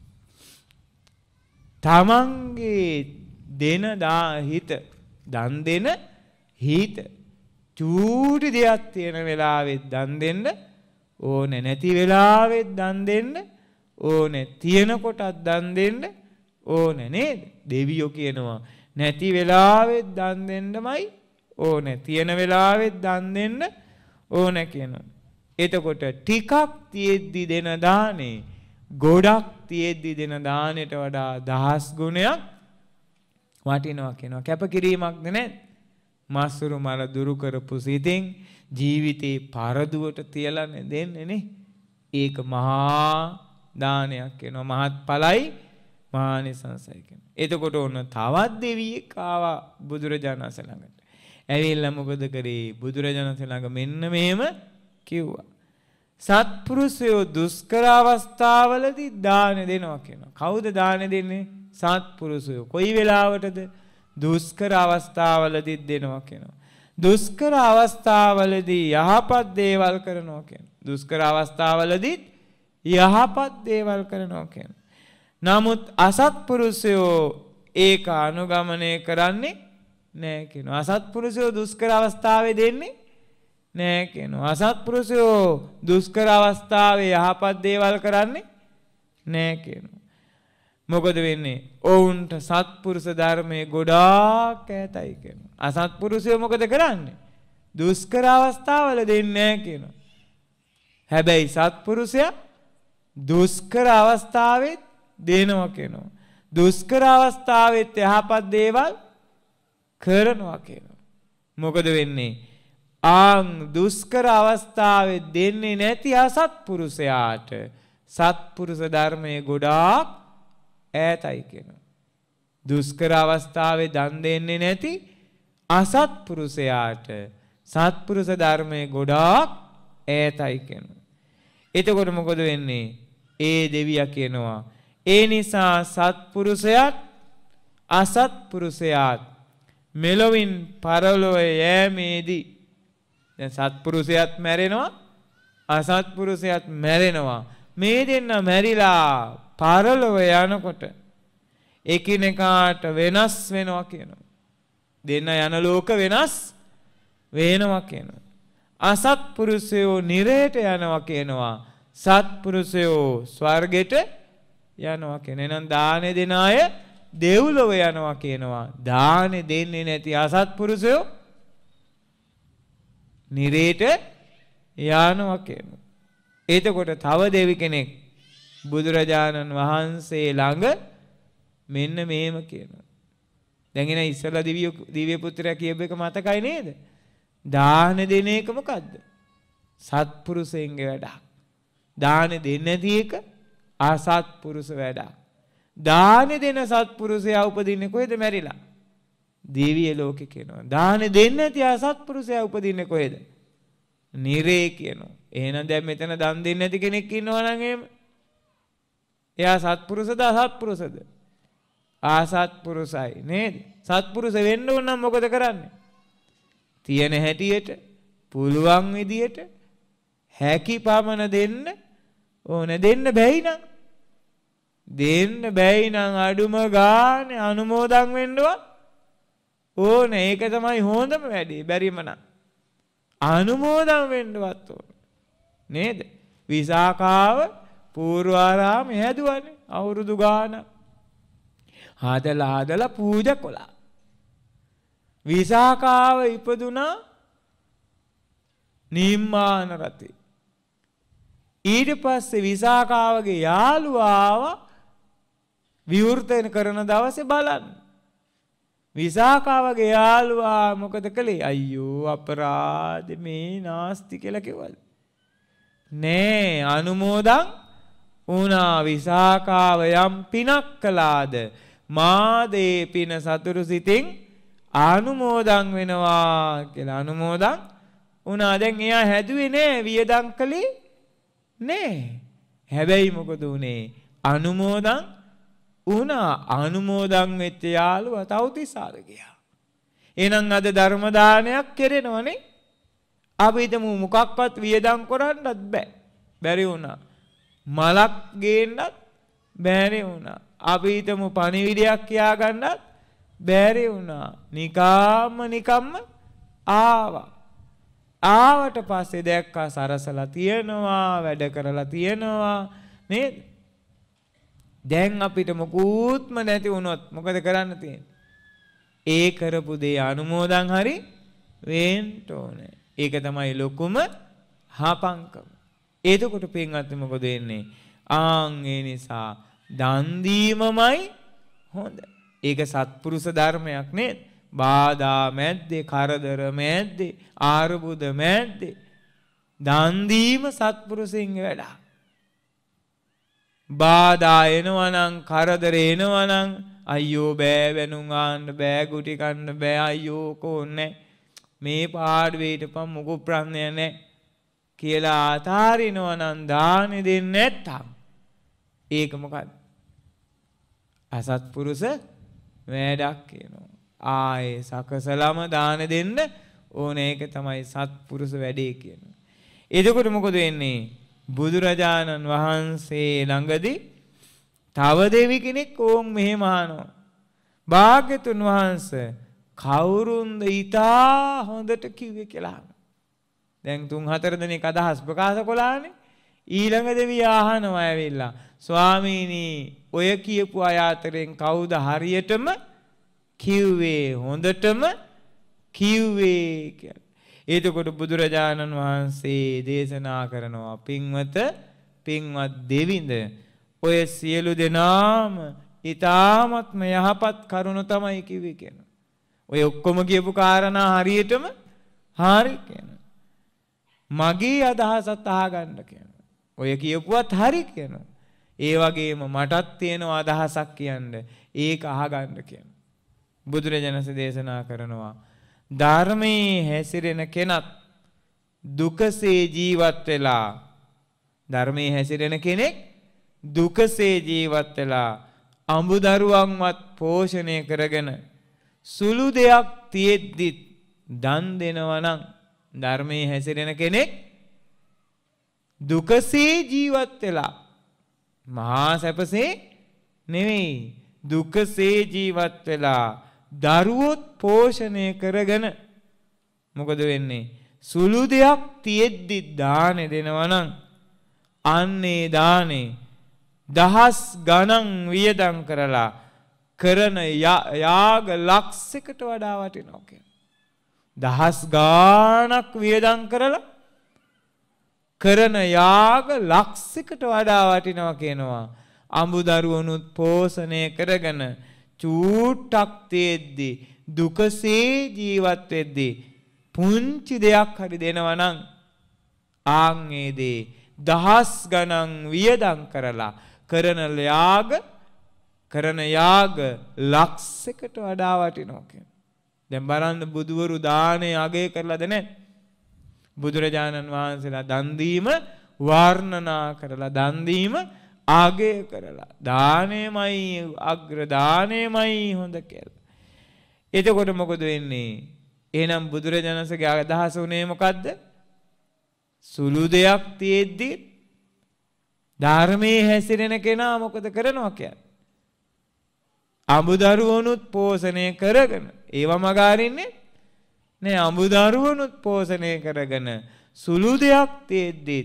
A: තමන්ගේ දෙන දා හිත දන් දෙන හිත චූටි දෙයක් තියෙන වෙලාවෙත් දන් දෙන්න ඕනේ. නැති වෙලාවෙත් දන් දෙන්න ඕනේ. තියෙන කොටත් දන් දෙන්න ඕනේ නේද? දෙවියෝ කියනවා නැති වෙලාවෙත් දන් දෙන්නමයි ඕනේ. තියෙන වෙලාවෙත් දන් දෙන්න ඕනේ කියනවා. එතකොට ටිකක් තියෙද්දි දෙන දානේ ගොඩක් තියෙද්දි දෙන දානෙට වඩා දහස් ගුණයක් වටිනවා කියනවා. කැපකිරීමක්ද නැත්? මස්සුරු මල දුරු කරපු සිතින් ජීවිතේ පරදුවට තියලා දෙන්නේ නේ. ඒක මහා දානයක් වෙනවා. මහත්ඵලයි මහානිසංසයි කියනවා. එතකොට ඔන්න තවත් දෙවියෙක් ආවා බුදුරජාණන් වහන්සේ ළඟට. ඇවිල්ලා මොකද කරේ? බුදුරජාණන් වහන්සේ ළඟ මෙන්න මෙහෙම කිව්වා. සත්පුරුෂයෝ දුෂ්කර අවස්ථාවලදී දාන දෙනවා කියනවා. කවුද දාන දෙන්නේ? සත්පුරුෂයෝ. කොයි වෙලාවටද? දුෂ්කර අවස්ථාවලදී දෙනවා කියනවා. දුෂ්කර අවස්ථාවලදී යහපත් දේවල් කරනවා කියනවා. දුෂ්කර අවස්ථාවලදී යහපත් දේවල් කරනවා කියනවා. නමුත් අසත්පුරුෂයෝ ඒක අනුගමනය කරන්නේ නෑ කියනවා. අසත්පුරුෂයෝ දුෂ්කර අවස්ථාවේ දෙන්නේ නෑ කියනවා. අසත්පුරුෂයෝ දුෂ්කර අවස්ථාවේ යහපත් දේවල් කරන්නේ නෑ කියනවා. මොකද වෙන්නේ? ඔවුන්ට සත්පුරුෂ ධර්මයේ ගොඩාක් ඈතයි කියනවා. අසත්පුරුෂයෝ මොකද කරන්නේ? දුෂ්කර අවස්ථාවල දෙන්නේ නැහැ කියනවා. හැබැයි සත්පුරුෂයා දුෂ්කර අවස්ථාවෙත් දෙනවා කියනවා. දුෂ්කර අවස්ථාවෙත් යහපත් දේවල් කරනවා කියනවා. මොකද වෙන්නේ? ආන් දුෂ්කර අවස්ථාවේ දෙන්නේ නැති අසත්පුරුෂයාට සත්පුරුෂ ධර්මයේ ගොඩාක් ඈතයි කියනවා. දුෂ්කර අවස්ථාවේ දන් දෙන්නේ නැති අසත්පුරුෂයාට සත්පුරුෂ ධර්මයේ ගොඩාක් ඈතයි කියනවා. එතකොට මොකද වෙන්නේ? ඒ දෙවියා කියනවා ඒ නිසා සත්පුරුෂයාත් අසත්පුරුෂයාත් මෙලොවින් පරලොව යෑමේදී දැන් සත්පුරුෂයාත් මැරෙනවා අසත්පුරුෂයාත් මැරෙනවා. මේ දෙන්න මැරිලා පරලොව යනකොට එකිනෙකාට වෙනස් වෙනවා කියනවා. දෙන්න යන ලෝක වෙනස් වෙනවා කියනවා. අසත්පුරුෂයෝ නිරයට යනවා කියනවා. සත්පුරුෂයෝ ස්වර්ගයට යනවා කියන. එහෙනම් දානෙ දෙන අය දෙව්ලොව යනවා කියනවා. දානෙ දෙන්නේ නැති අසත්පුරුෂයෝ නිරේට යනවා කියනවා. එතකොට තව දෙවි කෙනෙක් බුදුරජාණන් වහන්සේ ළඟ මෙන්න මේම කියනවා. දැන් එන ඉස්සලා දිව්‍ය දිව්‍ය පුත්‍රයා කියපු එක මතකයි නේද? දාන දෙන එක මොකද්ද? සත්පුරුෂයන්ගේ වැඩක්. දාන දෙන්නේ නැති එක අසත්පුරුෂ වැඩක්. දාන දෙන සත්පුරුෂයා උපදින්නේ කොහෙද? මැරිලා. දිව්‍ය ලෝකේ කියනවා. දාන දෙන්නේ නැති අසත්පුරුෂයා උපදින්නේ කොහෙද? නිරේ කියනවා. එහෙනම් දැන් මෙතන දන් දෙන්නේ නැති කෙනෙක් ඉන්නවා නම් එහෙම එයා සත්පුරුෂද අසත්පුරුෂද? අසත්පුරුෂයි නේද? සත්පුරුෂ වෙන්න ඕන නම් මොකද කරන්නේ? තියෙන හැටියට පුළුවන් විදියට හැකි පමණ දෙන්න ඕන. දෙන්න බැයි නම් දෙන්න බැයි නම් අඩුම ගානේ අනුමෝදන් වෙන්නවත් ඕන. ඒක තමයි හොඳම වැඩේ. බැරිම නම් අනුමෝදන් වෙන්නවත් ඕන නේද? විසාකාව පූර්වාරාමේ හැදුවනේ අවුරුදු ගානක්. හදලා හදලා පූජා කළා. විසාකාව ඉපදුනා නිම්මාන රතේ. ඊට පස්සේ විසාකාවගේ යාළුවාව විවෘතන කරන දවසේ බලන්න. විසාකාවගේ යාළුවා මොකද කළේ? අයියෝ අපරාධ මේ නාස්ති කියලා කිව්වලු. නෑ අනුමෝදන් වුණා. විසාකාව යම් පිනක් කළාද මාදේ පින සතුරු සිතින් අනුමෝදන් වෙනවා කියලා අනුමෝදන් වුණා. දැන් එයා හැදුවේ නෑ වියදම් කළේ නෑ. හැබැයි මොකද උනේ? අනුමෝදන් වුණා. අනුමෝදන් වෙච්ච යාළුවා තවතිසාර ගියා. එහෙනම් අද ධර්ම දානයක් කෙරෙනවනේ. අපි හිතමු මොකක්වත් වියදම් කරන්නත් බෑ. බැරි වුණා. මලක් ගේන්නත් බැරි වුණා. අපි හිතමු පණිවිඩයක් කියාගන්නත් බැරි වුණා. නිකාම්ම නිකම්ම ආවා. ආවට පස්සේ දැක්කා සරසලා තියනවා, වැඩ කරලා තියනවා නේද? දැන් අපිට මොකුත්ම නැති වුණොත් මොකද කරන්න තියෙන්නේ? ඒ කරපු දේ අනුමෝදන් හරි වෙන්න ඕනේ. ඒක තමයි ලොකුම හපංකම. එතකොට පින්වත්නි මොකද වෙන්නේ? ආන් ඒ නිසා දන් දීමමයි හොඳ. ඒක සත්පුරුෂ ධර්මයක් නේද? බාධා මැද්දේ, කරදර මැද්දේ, ආරබුද මැද්දේ දන් දීම සත්පුරුෂයන්ගේ වැඩක්. බාධා එනවා නම්, කරදර එනවා නම් අයියෝ බෑ වෙනුම් ආන්න බෑ, ගුටි කන්න බෑ, අයියෝ කොන්නේ මේ පාඩුවේට පම් මොකෝ ප්‍රශ්නයක් නැහැ කියලා ආතාරිනවා නම් දානෙ දෙන්නේ නැත්තම් ඒක මොකක්ද? අසත්පුරුෂ වැඩක් කියනවා. ආයේ සකසලම දාන දෙන්න ඕනේ. ඒක තමයි සත්පුරුෂ වැඩේ කියනවා. එතකොට මොකද වෙන්නේ? බුදුරජාණන් වහන්සේ ළඟදී තව දෙවි කෙනෙක් ඕම් මෙහෙම අහනවා. භාග්‍යතුන් වහන්සේ කවුරුන්ද ඊටා හොඳට කිව්වේ කියලා අහනවා. දැන් තුන් හතර දෙනෙක් අදහස් ප්‍රකාශ කළානේ. ඊළඟ දෙවියා අහනවා ඇවිල්ලා, ස්වාමීනි ඔය කියපු අය අතරින් කවුද හරියටම කිව්වේ, හොඳටම කිව්වේ කියලා. එතකොට බුදුරජාණන් වහන්සේ දේශනා කරනවා, පින්වත පින්වත් දෙවිඳ ඔය සියලු දෙනාම ඊ타ත්ම යහපත් කරුණ තමයි කිව්වේ කියනවා. ඔය ඔක්කොම කියපු කාරණා හරියටම හරි කියනවා. මගේ අදහසත් අහගන්න කියනවා. ඔය කියපුවත් හරි කියනවා. ඒ වගේම මටත් තියෙන අදහසක් කියන්න. ඒක අහගන්න කියනවා. බුදුරජාණන් වහන්සේ දේශනා කරනවා ධර්මයේ හැසිරෙන කෙනත් දුකසේ ජීවත් වෙලා ධර්මයේ හැසිරෙන කෙනෙක් දුකසේ ජීවත් වෙලා අඹදරුවන්වත් පෝෂණය කරගෙන සුළු දෙයක් තියෙද්දි දන් දෙනවා නම් ධර්මයේ හැසිරෙන කෙනෙක් දුකසේ ජීවත් වෙලා මහා සැපසේ නෙවෙයි දුකසේ ජීවත් වෙලා දරුවොත් පෝෂණය කරගෙන මොකද වෙන්නේ සුළු දෙයක් තියෙද්දි දානෙ දෙනවා නම් අන්නේ දානේ දහස් ගණන් වියදම් කරලා කරන යාග ලක්ෂයකට වඩා වටිනවා කියනවා. දහස් ගාණක් වියදම් කරලා කරන යාග ලක්ෂයකට වඩා වටිනවා කියනවා. අඹදරුවනුත් පෝෂණය කරගෙන චූට්ටක් තියෙද්දි දුකසේ ජීවත් වෙද්දි පුංචි දෙයක් හරි දෙනවා නම් ආන් ඒ දේ දහස් ගණන් වියදම් කරලා කරන යාග කරන යාග ලක්ෂයකට වඩා වටිනවා කියනවා. දැන් බලන්න බුදුවරු දානේ අගය කරලාද නැහැ? බුදුරජාණන් වහන්සේලා දන් දීම වර්ණනා කරලා දන් දීම අගය කරලා දානෙමයි අග්‍ර දානෙමයි හොඳ කියලා. එතකොට මොකද වෙන්නේ? එහෙනම් බුදුරජාණන්සේගේ අදහස උනේ මොකද්ද? සුළු දෙයක් තියෙද්දි ධර්මයේ හැසිරෙන කෙනා මොකද කරනවා කියන්නේ? අඹදරුවනුත් පෝෂණය කරගෙන ඒවම ගාරින්නේ නේ අඹදරුවනුත් පෝෂණය කරගෙන සුළු දෙයක් තියෙද්දි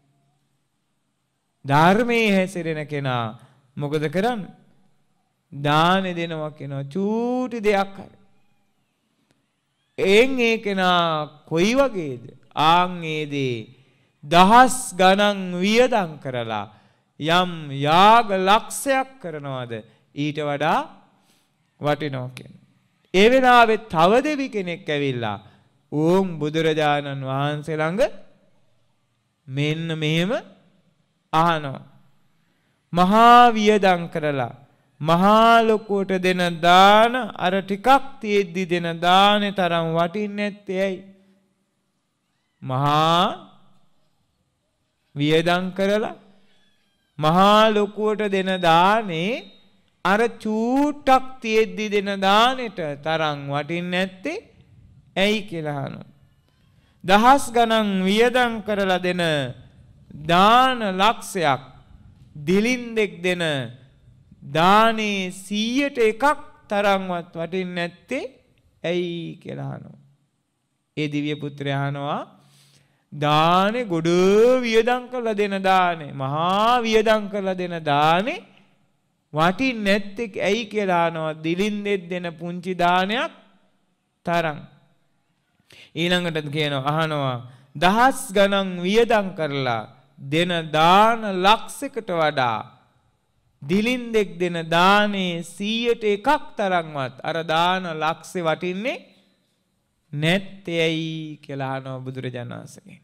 A: ධර්මයේ හැසිරෙන කෙනා මොකද කරන්නේ? දාන දෙනවා කියනවා චූටි දෙයක් හරි. එන් ඒ කෙනා කොයි වගේද? ආන් ඒ දේ දහස් ගණන් වියදම් කරලා යම් යාග ලක්ෂයක් කරනවාද ඊට වඩා වටිනවා කියනවා. ඒ වෙලාවේ තව දෙවි කෙනෙක් ඇවිල්ලා ඕම් බුදුරජාණන් වහන්සේ ළඟ මෙන්න මෙහෙම අහනවා. මහා වියදම් කරලා මහා ලොකුවට දෙන දාන අර ටිකක් තියෙද්දි දෙන දානේ තරම් වටින්නේ නැත්තේ ඇයි? මහා වියදම් කරලා මහා ලොකුවට දෙන දානේ අර චූට්ටක් තියෙද්දි දෙන දානෙට තරම් වටින්නේ නැත්තේ ඇයි කියලා අහනවා. දහස් ගණන් වියදම් කරලා දෙන දාන ලක්ෂයක් දිලින්දෙක් දෙන දානේ සීයට එකක් තරම්වත් වටින්නේ නැත්තේ ඇයි කියලා අහනවා. ඒ දිව්‍ය පුත්‍රයා අහනවා දානේ ගොඩ වියදම් කරලා දෙන දානේ මහා වියදම් කරලා දෙන දානේ වටින්නේ නැත්තේ ඇයි කියලා අහනවා. දිලින්දෙක් දෙන පුංචි දානයක් තරම්. ඊළඟට කියනවා අහනවා දහස් ගණන් වියදම් කරලා දෙන දාන ලක්ෂයකට වඩා දිලින්දෙක් දෙන දානේ සීයට එකක් තරම්වත් අර දාන ලක්ෂේ වටින්නේ නැත්තේ ඇයි කියලා අහනවා බුදුරජාණන් වහන්සේ.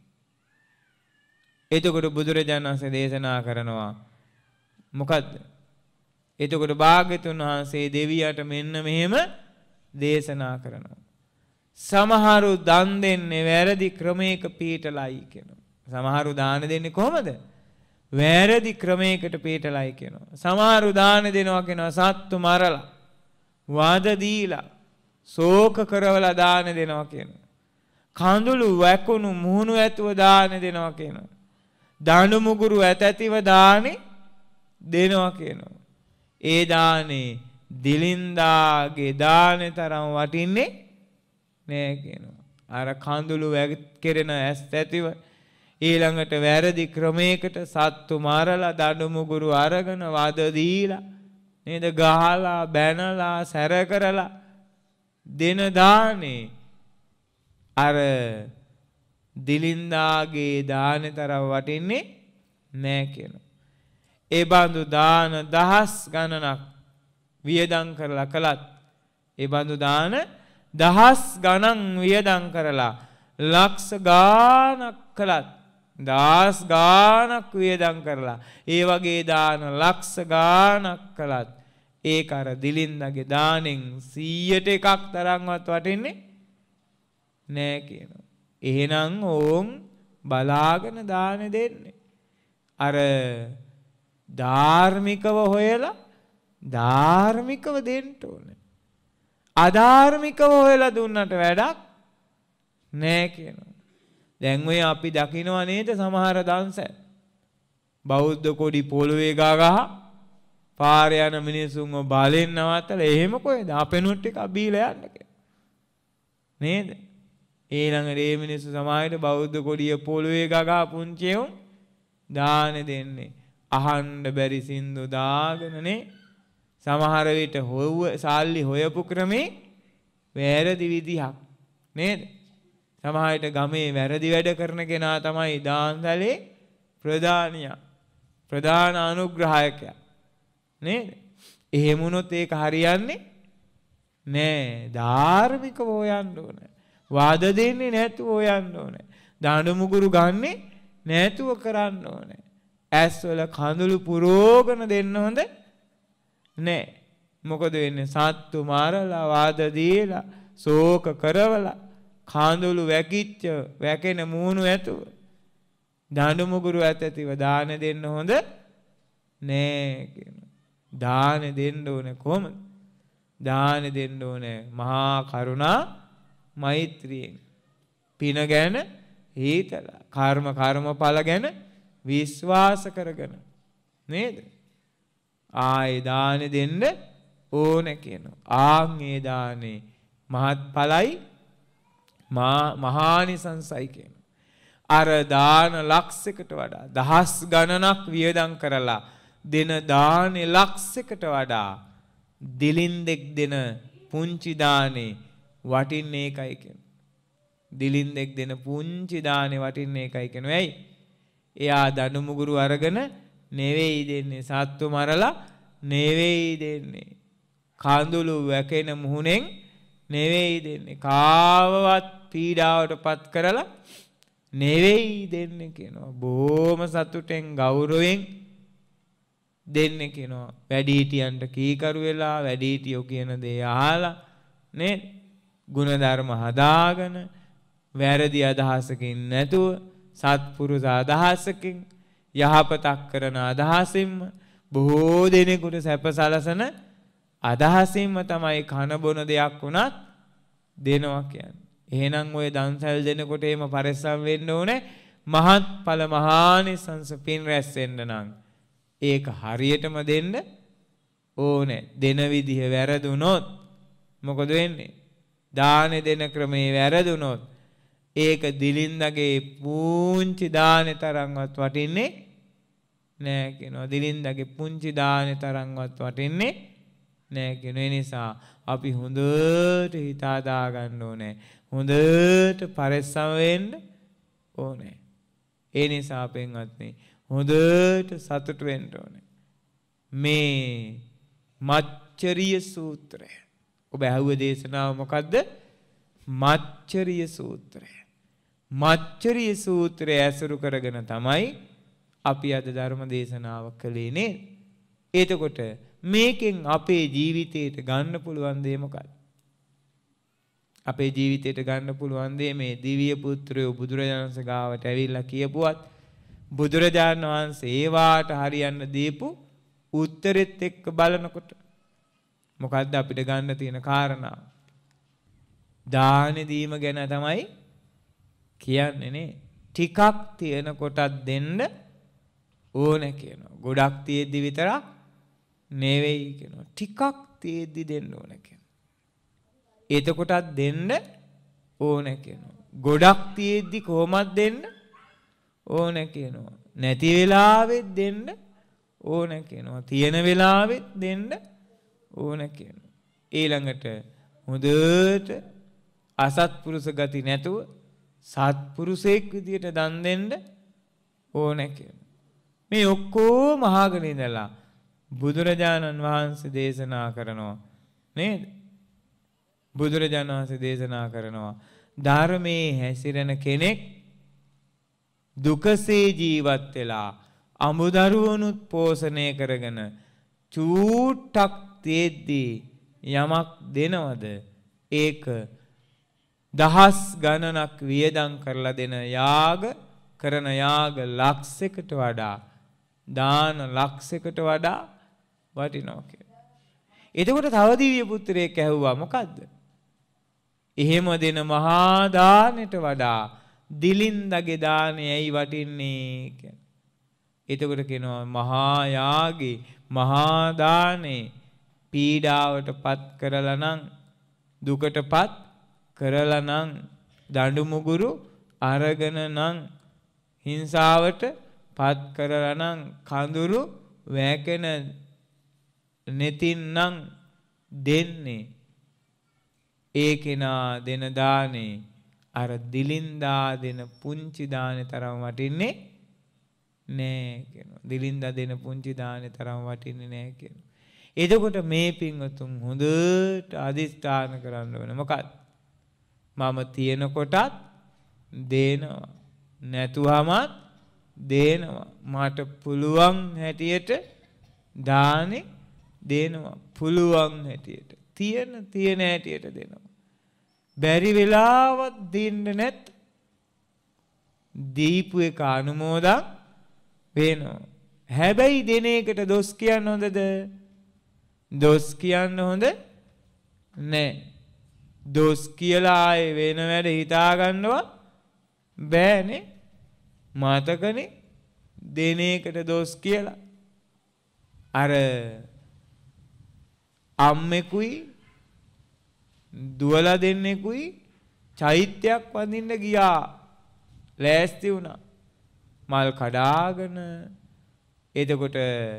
A: එතකොට බුදුරජාණන් වහන්සේ දේශනා කරනවා මොකද්ද? එතකොට භාග්‍යතුන් වහන්සේ දෙවියට මෙන්න මෙහෙම දේශනා කරනවා. සමහරු දන් දෙන්නේ වැරදි ක්‍රමයක පිටලයි කියනවා. සමහරු දාන දෙන්නේ කොහමද? වැරදි ක්‍රමයකට පිටලයි කියනවා. සමහරු දාන දෙනවා කියනවා සත්තු මරලා, වාද දීලා, ශෝක කරවලා දාන දෙනවා කියනවා. කඳුළු වැකුණු මුහුණු ඇතුව දාන දෙනවා කියනවා. දඬු මුගුරු ඇතැතිව දානේ දෙනවා කියනවා. ඒ දානේ දිලින්දාගේ දානේ තරම් වටින්නේ නෑ කියනවා. අර කඳුළු වැක්කිරෙන ඇස් ඇතිව ඊළඟට වැරදි ක්‍රමයකට සත්තු මරලා දඬු මුගුරු අරගෙන වද දීලා නේද ගහලා බැනලා සැර කරලා දෙන දානේ අර දිලින්දාගේ දානේ තරම් වටින්නේ නෑ කියනවා. ඒ බඳු දාන දහස් ගණනක් වියදම් කරලා කළත් ඒ බඳු දාන දහස් ගණන් වියදම් කරලා ලක්ෂ ගාණක් කළත් දහස් ගාණක් වියදම් කරලා ඒ වගේ දාන ලක්ෂ ගාණක් කළත් ඒක අර දිලින්දගේ දානෙන් සීයට එකක් තරම්වත් වටින්නේ නෑ කියනවා. එහෙනම් ඕන් බලාගෙන දාන දෙන්නේ. අර ධාර්මිකව හොයලා ධාර්මිකව දෙන්න ඕනේ. අධාර්මිකව හොයලා දුන්නට වැඩක් නෑ කියනවා. දැන් ඔය අපි දකිනවා නේද සමහර දන්සැල් බෞද්ධ කොඩි පොළවේ ගා ගහ පාරේ යන මිනිසුන්ව බලෙන් නවත්තලා එහෙම කොහෙද අපෙනුත් ටික බීලා යන්න කියලා නේද? ඊළඟට මේ මිනිස්සු සමාජයට බෞද්ධ කොඩිය පොළවේ ගා ගහ පුංචි උන් දාන දෙන්නේ. අහන්න බැරි සින්දු දාගෙනනේ සමහර විට හොව සාල්ලි හොයපු ක්‍රමේ වැරදි විදිහක් නේද? සමහරට ගමේ වැරදි වැඩ කරන කෙනා තමයි දාන්සලේ ප්‍රධානියා ප්‍රධාන අනුග්‍රහයකයා නේද? එහෙම වුණොත් ඒක හරියන්නේ නෑ. ධාර්මිකව හොයන්න ඕනේ. වාද දෙන්නේ නැතුව හොයන්න ඕනේ. දඬු මුගුරු ගන්නේ නැතුව කරන්න ඕනේ. ඇස්වල කඳුළු පුරෝගන දෙන්න හොඳ නෑ. මොකද වෙන්නේ? සත්තු මාරලා වාද දීලා ශෝක කරවලා කඳුළු වැකිච්ච වැකෙන මූණු ඇතුව දඬු මුගුරු ඇතතිව දාන දෙන්න හොඳ නෑ කියනවා. දාන දෙන්න ඕනේ කොහොමද? දාන දෙන්න ඕනේ මහා කරුණා මෛත්‍රියෙන්. පින ගැන හිතලා කර්ම කර්මඵල ගැන විශ්වාස කරගෙන නේද? ආයේ දාන දෙන්න ඕනේ කියනවා. ආන් ඒ දානේ මහත්ඵලයි මහානිසංසයි කියනවා. අර දාන ලක්ෂයකට වඩා දහස් ගණනක් වියදම් කරලා දෙන දානේ ලක්ෂයකට වඩා දිලින්දෙක් දෙන පුංචි දානේ වටින්නේ ඒකයි කියනවා. දිලින්දෙක් දෙන පුංචි දානේ වටින්නේ ඒකයි කියනවා. ඇයි? එයා දඬු මුගුරු අරගෙන නෙවෙයි දෙන්නේ. සත්තු මරලා නෙවෙයි දෙන්නේ. කඳුළු වැකෙන මුහුණෙන් නෙවෙයි දෙන්නේ. කාවවත් පීඩාවට පත් කරලා නෙවෙයි දෙන්නේ කියනවා. බොහොම සතුටෙන් ගෞරවයෙන් දෙන්නේ කියනවා. වැඩිහිටියන්ට කීකරු වෙලා වැඩිහිටියෝ කියන දේ අහලා නේද? ගුණධර්ම හදාගෙන වැරදි අදහසකින් නැතුව සත්පුරුෂ අදහසකින් යහපතක් කරන අදහසින්ම බොහෝ දෙනෙකුට සැප සලසන අදහසින්ම තමයි කන බොන දෙයක් වුණත් දෙනවා කියන්නේ. එහෙනම් ඔය දන්සල් දෙනකොට එහෙම පරිස්සම් වෙන්න ඕනේ. මහත්ඵල මහානිසංස පින් රැස් වෙන්න නම් ඒක හරියටම දෙන්න ඕනේ. දෙන විදිහ වැරදුනොත් මොකද වෙන්නේ? දාන දෙන ක්‍රමේ වැරදුනොත් ඒක දිලින්දගේ පුංචි දානේ තරම්වත් වටින්නේ නෑ කියනවා. දිලින්දගේ පුංචි දානේ තරම්වත් වටින්නේ නෑ කියන නිසා අපි හොඳට හිත හදා ගන්න ඕනේ. හොඳට පරිස්සම් වෙන්න ඕනේ. ඒ නිසා පින්වත්නි හොඳට සතුට වෙන්න ඕනේ. මේ මච්චරිය සූත්‍රය ඔබ ඇහුව දේශනාව මොකද්ද? මච්චරිය සූත්‍රය. මච්චරිය සූත්‍රය ඇසුරු කරගෙන තමයි අපි අද ධර්ම දේශනාව කළේ නේද? එතකොට මේකෙන් අපේ ජීවිතයට ගන්න පුළුවන් දේ මොකක්ද? අපේ ජීවිතයට ගන්න පුළුවන් දේ මේ දිව්‍ය පුත්‍රයෝ බුදුරජාණන් වහන්සේ ගාවට ඇවිල්ලා කියපුවත් බුදුරජාණන් වහන්සේ ඒවාට හරියන්න දීපු උත්තරෙත් එක්ක බලනකොට මොකද්ද අපිට ගන්න තියෙන කාරණා? දාන දීම ගැන තමයි කියන්නේ නේ. ටිකක් තියෙන කොටක් දෙන්න ඕනේ කියනවා. ගොඩක් තියෙද්දි විතරක් නෙවෙයි කියනවා. ටිකක් තියෙද්දි දෙන්න ඕනේ කියනවා. එතකොටත් දෙන්න ඕනේ කියනවා. ගොඩක් තියෙද්දි කොහොමද දෙන්න ඕනේ කියනවා. නැති වෙලාවෙත් දෙන්න ඕනේ කියනවා. තියෙන වෙලාවෙත් දෙන්න ඕනේ කියනවා. ඊළඟට හොඳට අසත්පුරුෂ ගති නැතුව සත්පුරුෂයෙක් විදියට දන් දෙන්න ඕනේ කියනවා. මේ ඔක්කොම අහගෙන ඉඳලා බුදුරජාණන් වහන්සේ දේශනා කරනවා නේද? බුදුරජාණන් වහන්සේ දේශනා කරනවා ධර්මයේ හැසිරෙන කෙනෙක් දුකසේ ජීවත් වෙලා අමුදරුවනුත් පෝෂණය කරගෙන චූට්ටක් තේද්දී යමක් දෙනවද ඒක දහස් ගණනක් වියදම් කරලා දෙන යාග කරන යාග ලක්ෂයකට වඩා දාන ලක්ෂයකට වඩා වටිනවා කියලා. එතකොට තව දිව්‍ය පුත්‍රයෙක් ඇහුවා මොකද්ද? එහෙම දෙන මහා දානෙට වඩා දිලින්දගේ දානෙ ඇයි වටින්නේ කියලා. එතකොට කියනවා මහා යාගේ මහා දානේ පීඩාවට පත් කරලා නම් දුකට පත් කරලා නම් දඬු මුගුරු අරගෙන නම් හිංසාවට පත් කරලා නම් කඳුරු වැකෙන නෙතින් නම් දෙන්නේ ඒ කෙනා දෙන දානේ අර දිලින්දා දෙන පුංචි දානේ තරම් වටින්නේ නෑ කියනවා. දිලින්දා දෙන පුංචි දානේ තරම් වටින්නේ නෑ කියනවා. එතකොට මේ පින්වතුන් හොඳට අදිස්ථාන කරන්න ඕනේ. මොකක්ද? මම තියෙන කොටත් දේනවා. නැතුවමත් දේනවා. මට පුළුවන් හැටියට දානේ දෙනවා. පුළුවන් හැටියට. තියෙන තියෙන හැටියට දෙනවා. බැරි වෙලාවත් දෙන්න නැත්. දීපු එක අනුමෝදන් වෙනවා. හැබැයි දෙන එකට දොස් කියන්න හොඳද? දොස් කියන්න හොඳ නෑ. දොස් කියලා ආයේ වෙන වැඩ හිතා ගන්නවා බෑනේ. මතකනේ දෙන එකට දොස් කියලා. අර අම්මෙකුයි දුවලා දෙන්නෙකුයි චෛත්‍යයක් වඳින්න ගියා. ලෑස්ති වුණා. මල් කඩාගෙන එතකොට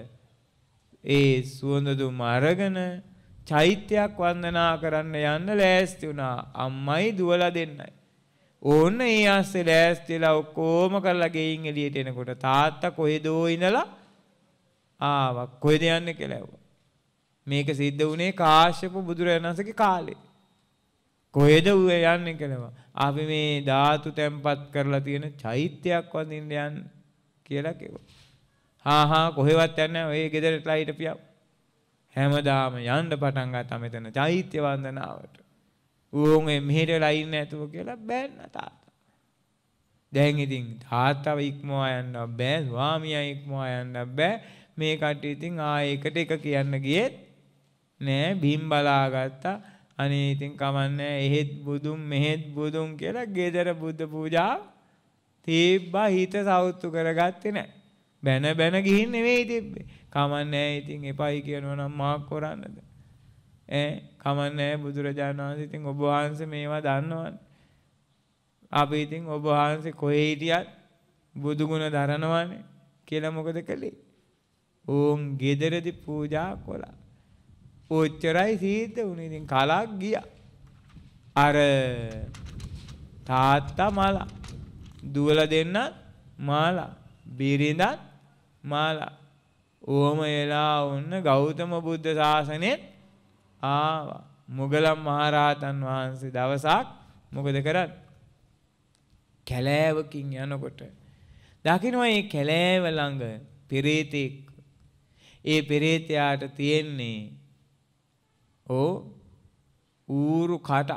A: ඒ සුවඳ දුම් අරගෙන චෛත්‍යයක් වන්දනා කරන්න යන්න ලෑස්ති වුණා. අම්මයි දුවලා දෙන්නයි. ඕන්න ඒ ආස්සේ ලෑස්තිලා ඔක්කොම කරලා ගෙයින් එළියට එනකොට තාත්තා කොහෙදෝ ඉඳලා ආවා. කොහෙද යන්නේ කියලා ඇහුවා. මේක සිද්ධ වුණේ කාශ්‍යප බුදුරජාණන් වහන්සේගේ කාලේ. කොහෙද ඌ යන්නේ කියලා. අපි මේ ධාතු තැන්පත් කරලා තියෙන චෛත්‍යයක් වඳින්න යන්න කියලා කිව්වා. හා හා කොහෙවත් යන්නේ නැහැ. ඔය ගෙදරටලා හිටපියා. හැමදාම යන්න පටන් ගත්තා මෙතන චෛත්‍ය වන්දනාවට. ඌන් මෙහෙට වෙලා ඉන්නේ නැතුව කියලා බෑන්න තාත්තා. දැන් ඉතින් තාත්තව ඉක්මවා යන්න බෑ. ස්වාමියා ඉක්මවා යන්න බෑ. මේ කට්ටිය ඉතින් ආයෙ එකට එක කියන්න ගියෙත් නෑ. බිම් බලාගත්තා. අනේ ඉතින් කමන්නේ එහෙත් බුදුන් මෙහෙත් බුදුන් කියලා ගෙදර බුද්ධ පූජා තිබ්බා. හිත සෞතු කරගත්තේ නෑ. බැන බැන ගිහින් නෙවෙයි තිබ්බේ. කමන්නේ ඉතින් එපයි කියනවා නම් මා කරන්නද? ඈ කමන්නේ බුදුරජාණන් වහන්සේ ඉතින් ඔබ වහන්සේ මේවා දන්නවනේ. අපි ඉතින් ඔබ වහන්සේ කොහේ හිටියත් බුදු ගුණ දරනවනේ කියලා මොකද කළේ? ඕන් ගෙදරදී පූජා කළා. ඔච්චරයි සිද්ධ වුණේ. ඉතින් කලක් ගියා. අර තාත්තා මාලා දුවලා දෙන්නත් මාලා බිරිඳත් මාලා ඕම එලා වුණ ගෞතම බුද්ධ ශාසනයේ ආවා. මුගලන් මහරහතන් වහන්සේ දවසක් මොකද කරන්නේ? කැලෑවකින් යනකොට දකින්නවා මේ කැලෑව ළඟ පෙරේතෙක්. ඒ පෙරේතයාට තියෙන්නේ ඕ ඌරු කට.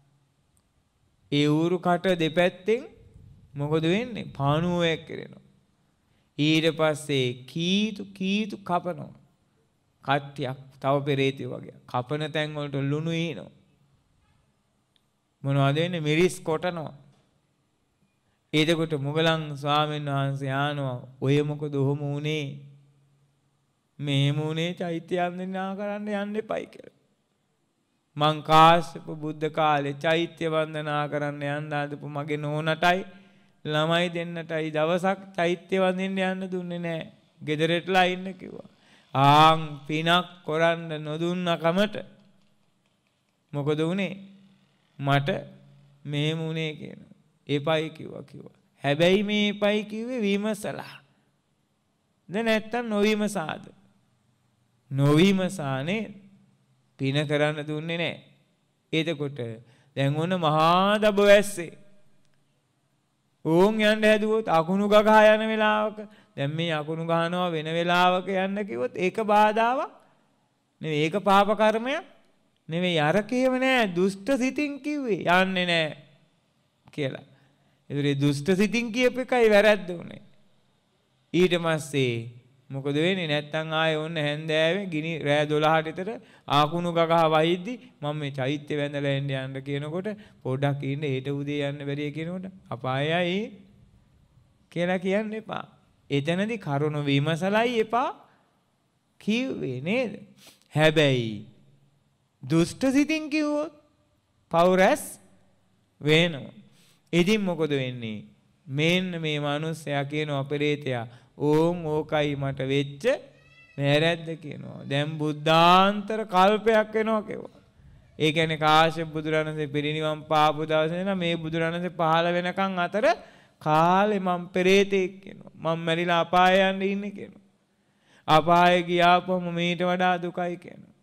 A: ඒ ඌරු කට දෙපැත්තෙන් මොකද වෙන්නේ? පාණුවක් කරනවා. ඊට පස්සේ කීතු කීතු කපනවා. කට්ටියක් තව පෙරේතය වගේ. කපන තැන් වලට ලුණු ඊනවා. මොනවද වෙන්නේ? මිරිස් කොටනවා. එතකොට මුගලන් ස්වාමීන් වහන්සේ ආනවා ඔය මොකද ඔහොම උනේ? මෙහෙම උනේ චෛත්‍ය වන්දනා කරන්න යන්න එපයි කියලා. මං කාශ්‍යප බුද්ධ කාලේ චෛත්‍ය වන්දනා කරන්න යන්න ආදපු මගේ නෝනටයි ළමයි දෙන්නටයි දවසක් චෛත්‍ය වඳින්න යන්න දුන්නේ නැහැ. ගෙදරටලා ඉන්න කිව්වා. ආන් පිනක් කරන්න නොදුන්න කමට මොකද උනේ? මට මෙහෙම උනේ කියන. එපයි කිව්වා කිව්වා. හැබැයි මේ එපයි කිව්වේ විමසලා. දැන් නැත්තම් නොවිමසාද? නොවිමසානේ පින කරන්න දුන්නේ නැහැ. එතකොට දැන් ඔන්න මහා දබ වැස්සේ ඕන් යන්න හැදුවොත් අකුණු ගගා යන වෙලාවක දැන් මේ අකුණු ගහනවා වෙන වෙලාවක යන්න කිව්වොත් ඒක බාධාවක් නෙවෙයි. ඒක පාප කර්මයක් නෙවෙයි. අර කේව නෑ දුෂ්ට සිතින් කිව්වේ යන්නේ නෑ කියලා. ඒතරේ දුෂ්ට සිතින් කියප එකයි වැරද්ද උනේ. ඊට පස්සේ මොකද වෙන්නේ? නැත්තම් ආයේ ඔන්න හැන්දෑවේ ගිනි රෑ දොළහට විතර ආකුණු ගගහ වහිද්දි මම මේ චෛත්‍ය වැඳලා එන්න යන්න කියනකොට පොඩ්ඩක් ඉන්න හෙට උදේ යන්න බැරිය කියනකොට අපායයි කියලා කියන්න එපා. එතනදී කරුණ විමසලයි එපා කිව්වේ නේද? හැබැයි දුෂ්ට සිතින් කිව්වොත් පවුරස් වෙනවා. ඉතින් මොකද වෙන්නේ? මෙන්න මේ මිනිස්සයා කියනවා පෙරේතයා ඕන් ඕකයි මට වෙච්ච වැරද්ද කියනවා. දැන් බුද්ධාන්තර කල්පයක් වෙනවා කිව්වා. ඒ කියන්නේ කාශ්‍යප බුදුරණසේ පිරිනිවන් පාපු දවසේ නම් මේ බුදුරණසේ පහළ වෙනකන් අතර කාලේ මම පෙරේතෙක් කියනවා. මම මැරිලා අපාය යන්න ඉන්නේ කියනවා. අපාය ගියාපම මීට වඩා දුකයි කියනවා.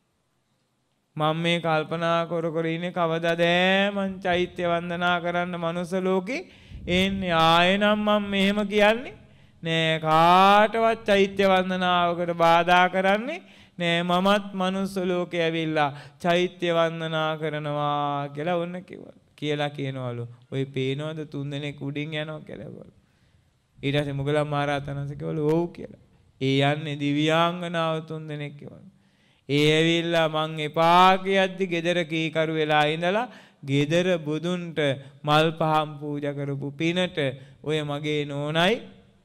A: මම මේ කල්පනා කර කර ඉන්නේ කවදාද මං චෛත්‍ය වන්දනා කරන්න මනුස්ස ලෝකේ එන්නේ. ආයෙනම් මම මෙහෙම කියන්නේ නෑ කාටවත් චෛත්‍ය වන්දනාවකට බාධා කරන්නේ නෑ. මමත් මනුස්ස ලෝකේ ඇවිල්ලා චෛත්‍ය වන්දනා කරනවා කියලා ඔන්න කිව්වා. කියලා කියනවලු. ඔය පේනවද තුන් දෙනෙක් උඩින් යනවා කියලා. ඊට පස්සේ මුගලන් මහරහතන් වහන්සේ කිව්වලු ඔව් කියලා. ඒ යන්නේ දිව්‍යාංගනාව තුන් දෙනෙක් කිව්වලු. ඒ ඇවිල්ලා මං එපා කියද්දි ගෙදර කීකරු වෙලා ඉඳලා ගෙදර බුදුන්ට මල් පහන් පූජා කරපු පිනට ඔය මගේ නෝනයි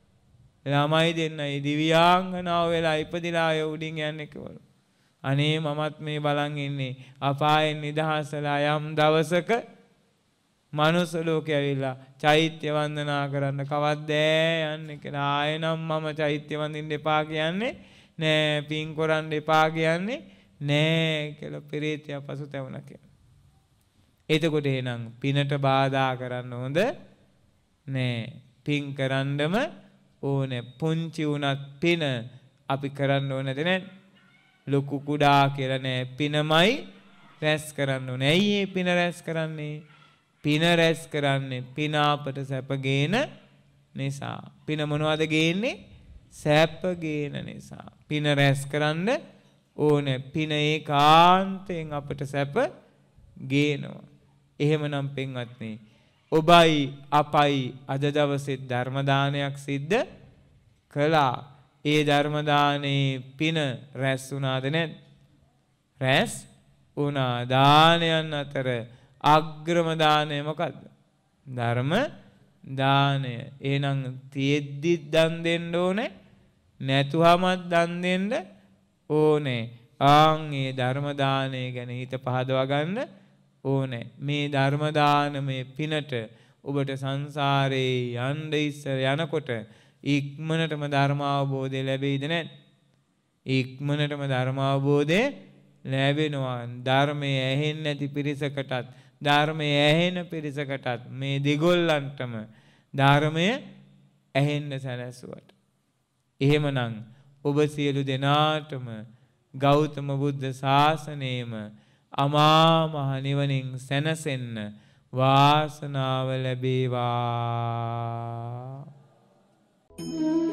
A: ළමයි දෙන්නයි දිව්‍යාංගනාව වෙලා ඉපදිලා අය උඩින් යන්නේ කිව්වලු. අනේ මමත් මේ බලන් ඉන්නේ අපායෙන් නිදහසලා යම් දවසක මනුස්ස ලෝකේ ඇවිල්ලා චෛත්‍ය වන්දනා කරන්න කවද්ද යන්නේ කියලා. ආයෙනම් මම චෛත්‍ය වන්දින්න එපා කියන්නේ නෑ, පින් කරන්න එපා කියන්නේ නෑ කියලා පෙරේතයා පසුතැවුණා කියලා. එතකොට එහෙනම් පිනට බාධා කරන්න හොඳ නෑ. පින් කරන්නම ඕනේ. පුංචි උනත් පින අපි කරන්න ඕනද නැත්? ලොකු කුඩා කියලා නෑ. පිනමයි රැස් කරන්න ඕනේ. ඇයි මේ පින රැස් කරන්නේ? පින රැස් කරන්නේ පින අපට සැප ගේන නිසා. පින මොනවද ගේන්නේ? සැප ගේන නිසා. පින රැස් කරන්න ඕනේ. පින ඒකාන්තයෙන් අපට සැප ගේනවා. එහෙමනම් පින්වත්නි ඔබයි අපයි අද දවසේ ධර්ම දානයක් සිද්ධ කළා. ඒ ධර්ම දානේ පින රැස් වුණාද නැද්ද? රැස් වුණා. දානයන් අතර අග්‍රම දානය මොකද්ද? ධර්ම දානය. එහෙනම් තියෙද්දි දන් දෙන්න ඕනේ, නැතුවමත් දන් දෙන්න ඕනේ. ආන් මේ ධර්ම දානය ගැන හිත පහදවා ගන්න ඕනේ. මේ ධර්ම දානමේ පිනට ඔබට සංසාරේ යන්න ඉස්සර යනකොට ඉක්මනටම ධර්ම අවබෝධය ලැබෙයිද නැත්? ඉක්මනටම ධර්ම අවබෝධය ලැබෙනවා. ධර්මයේ ඇහෙන්නේ නැති පිරිසකටත් ධර්මයේ ඇහෙන පිරිසකටත් මේ දෙගොල්ලන්ටම ධර්මය ඇහෙන්න සැලැස්සුවට. එහෙමනම් ඔබ සියලු දෙනාටම ගෞතම බුද්ධ ශාසනයේම අමා මහ නිවනින් සැනසෙන්න වාසනාව ලැබේවා.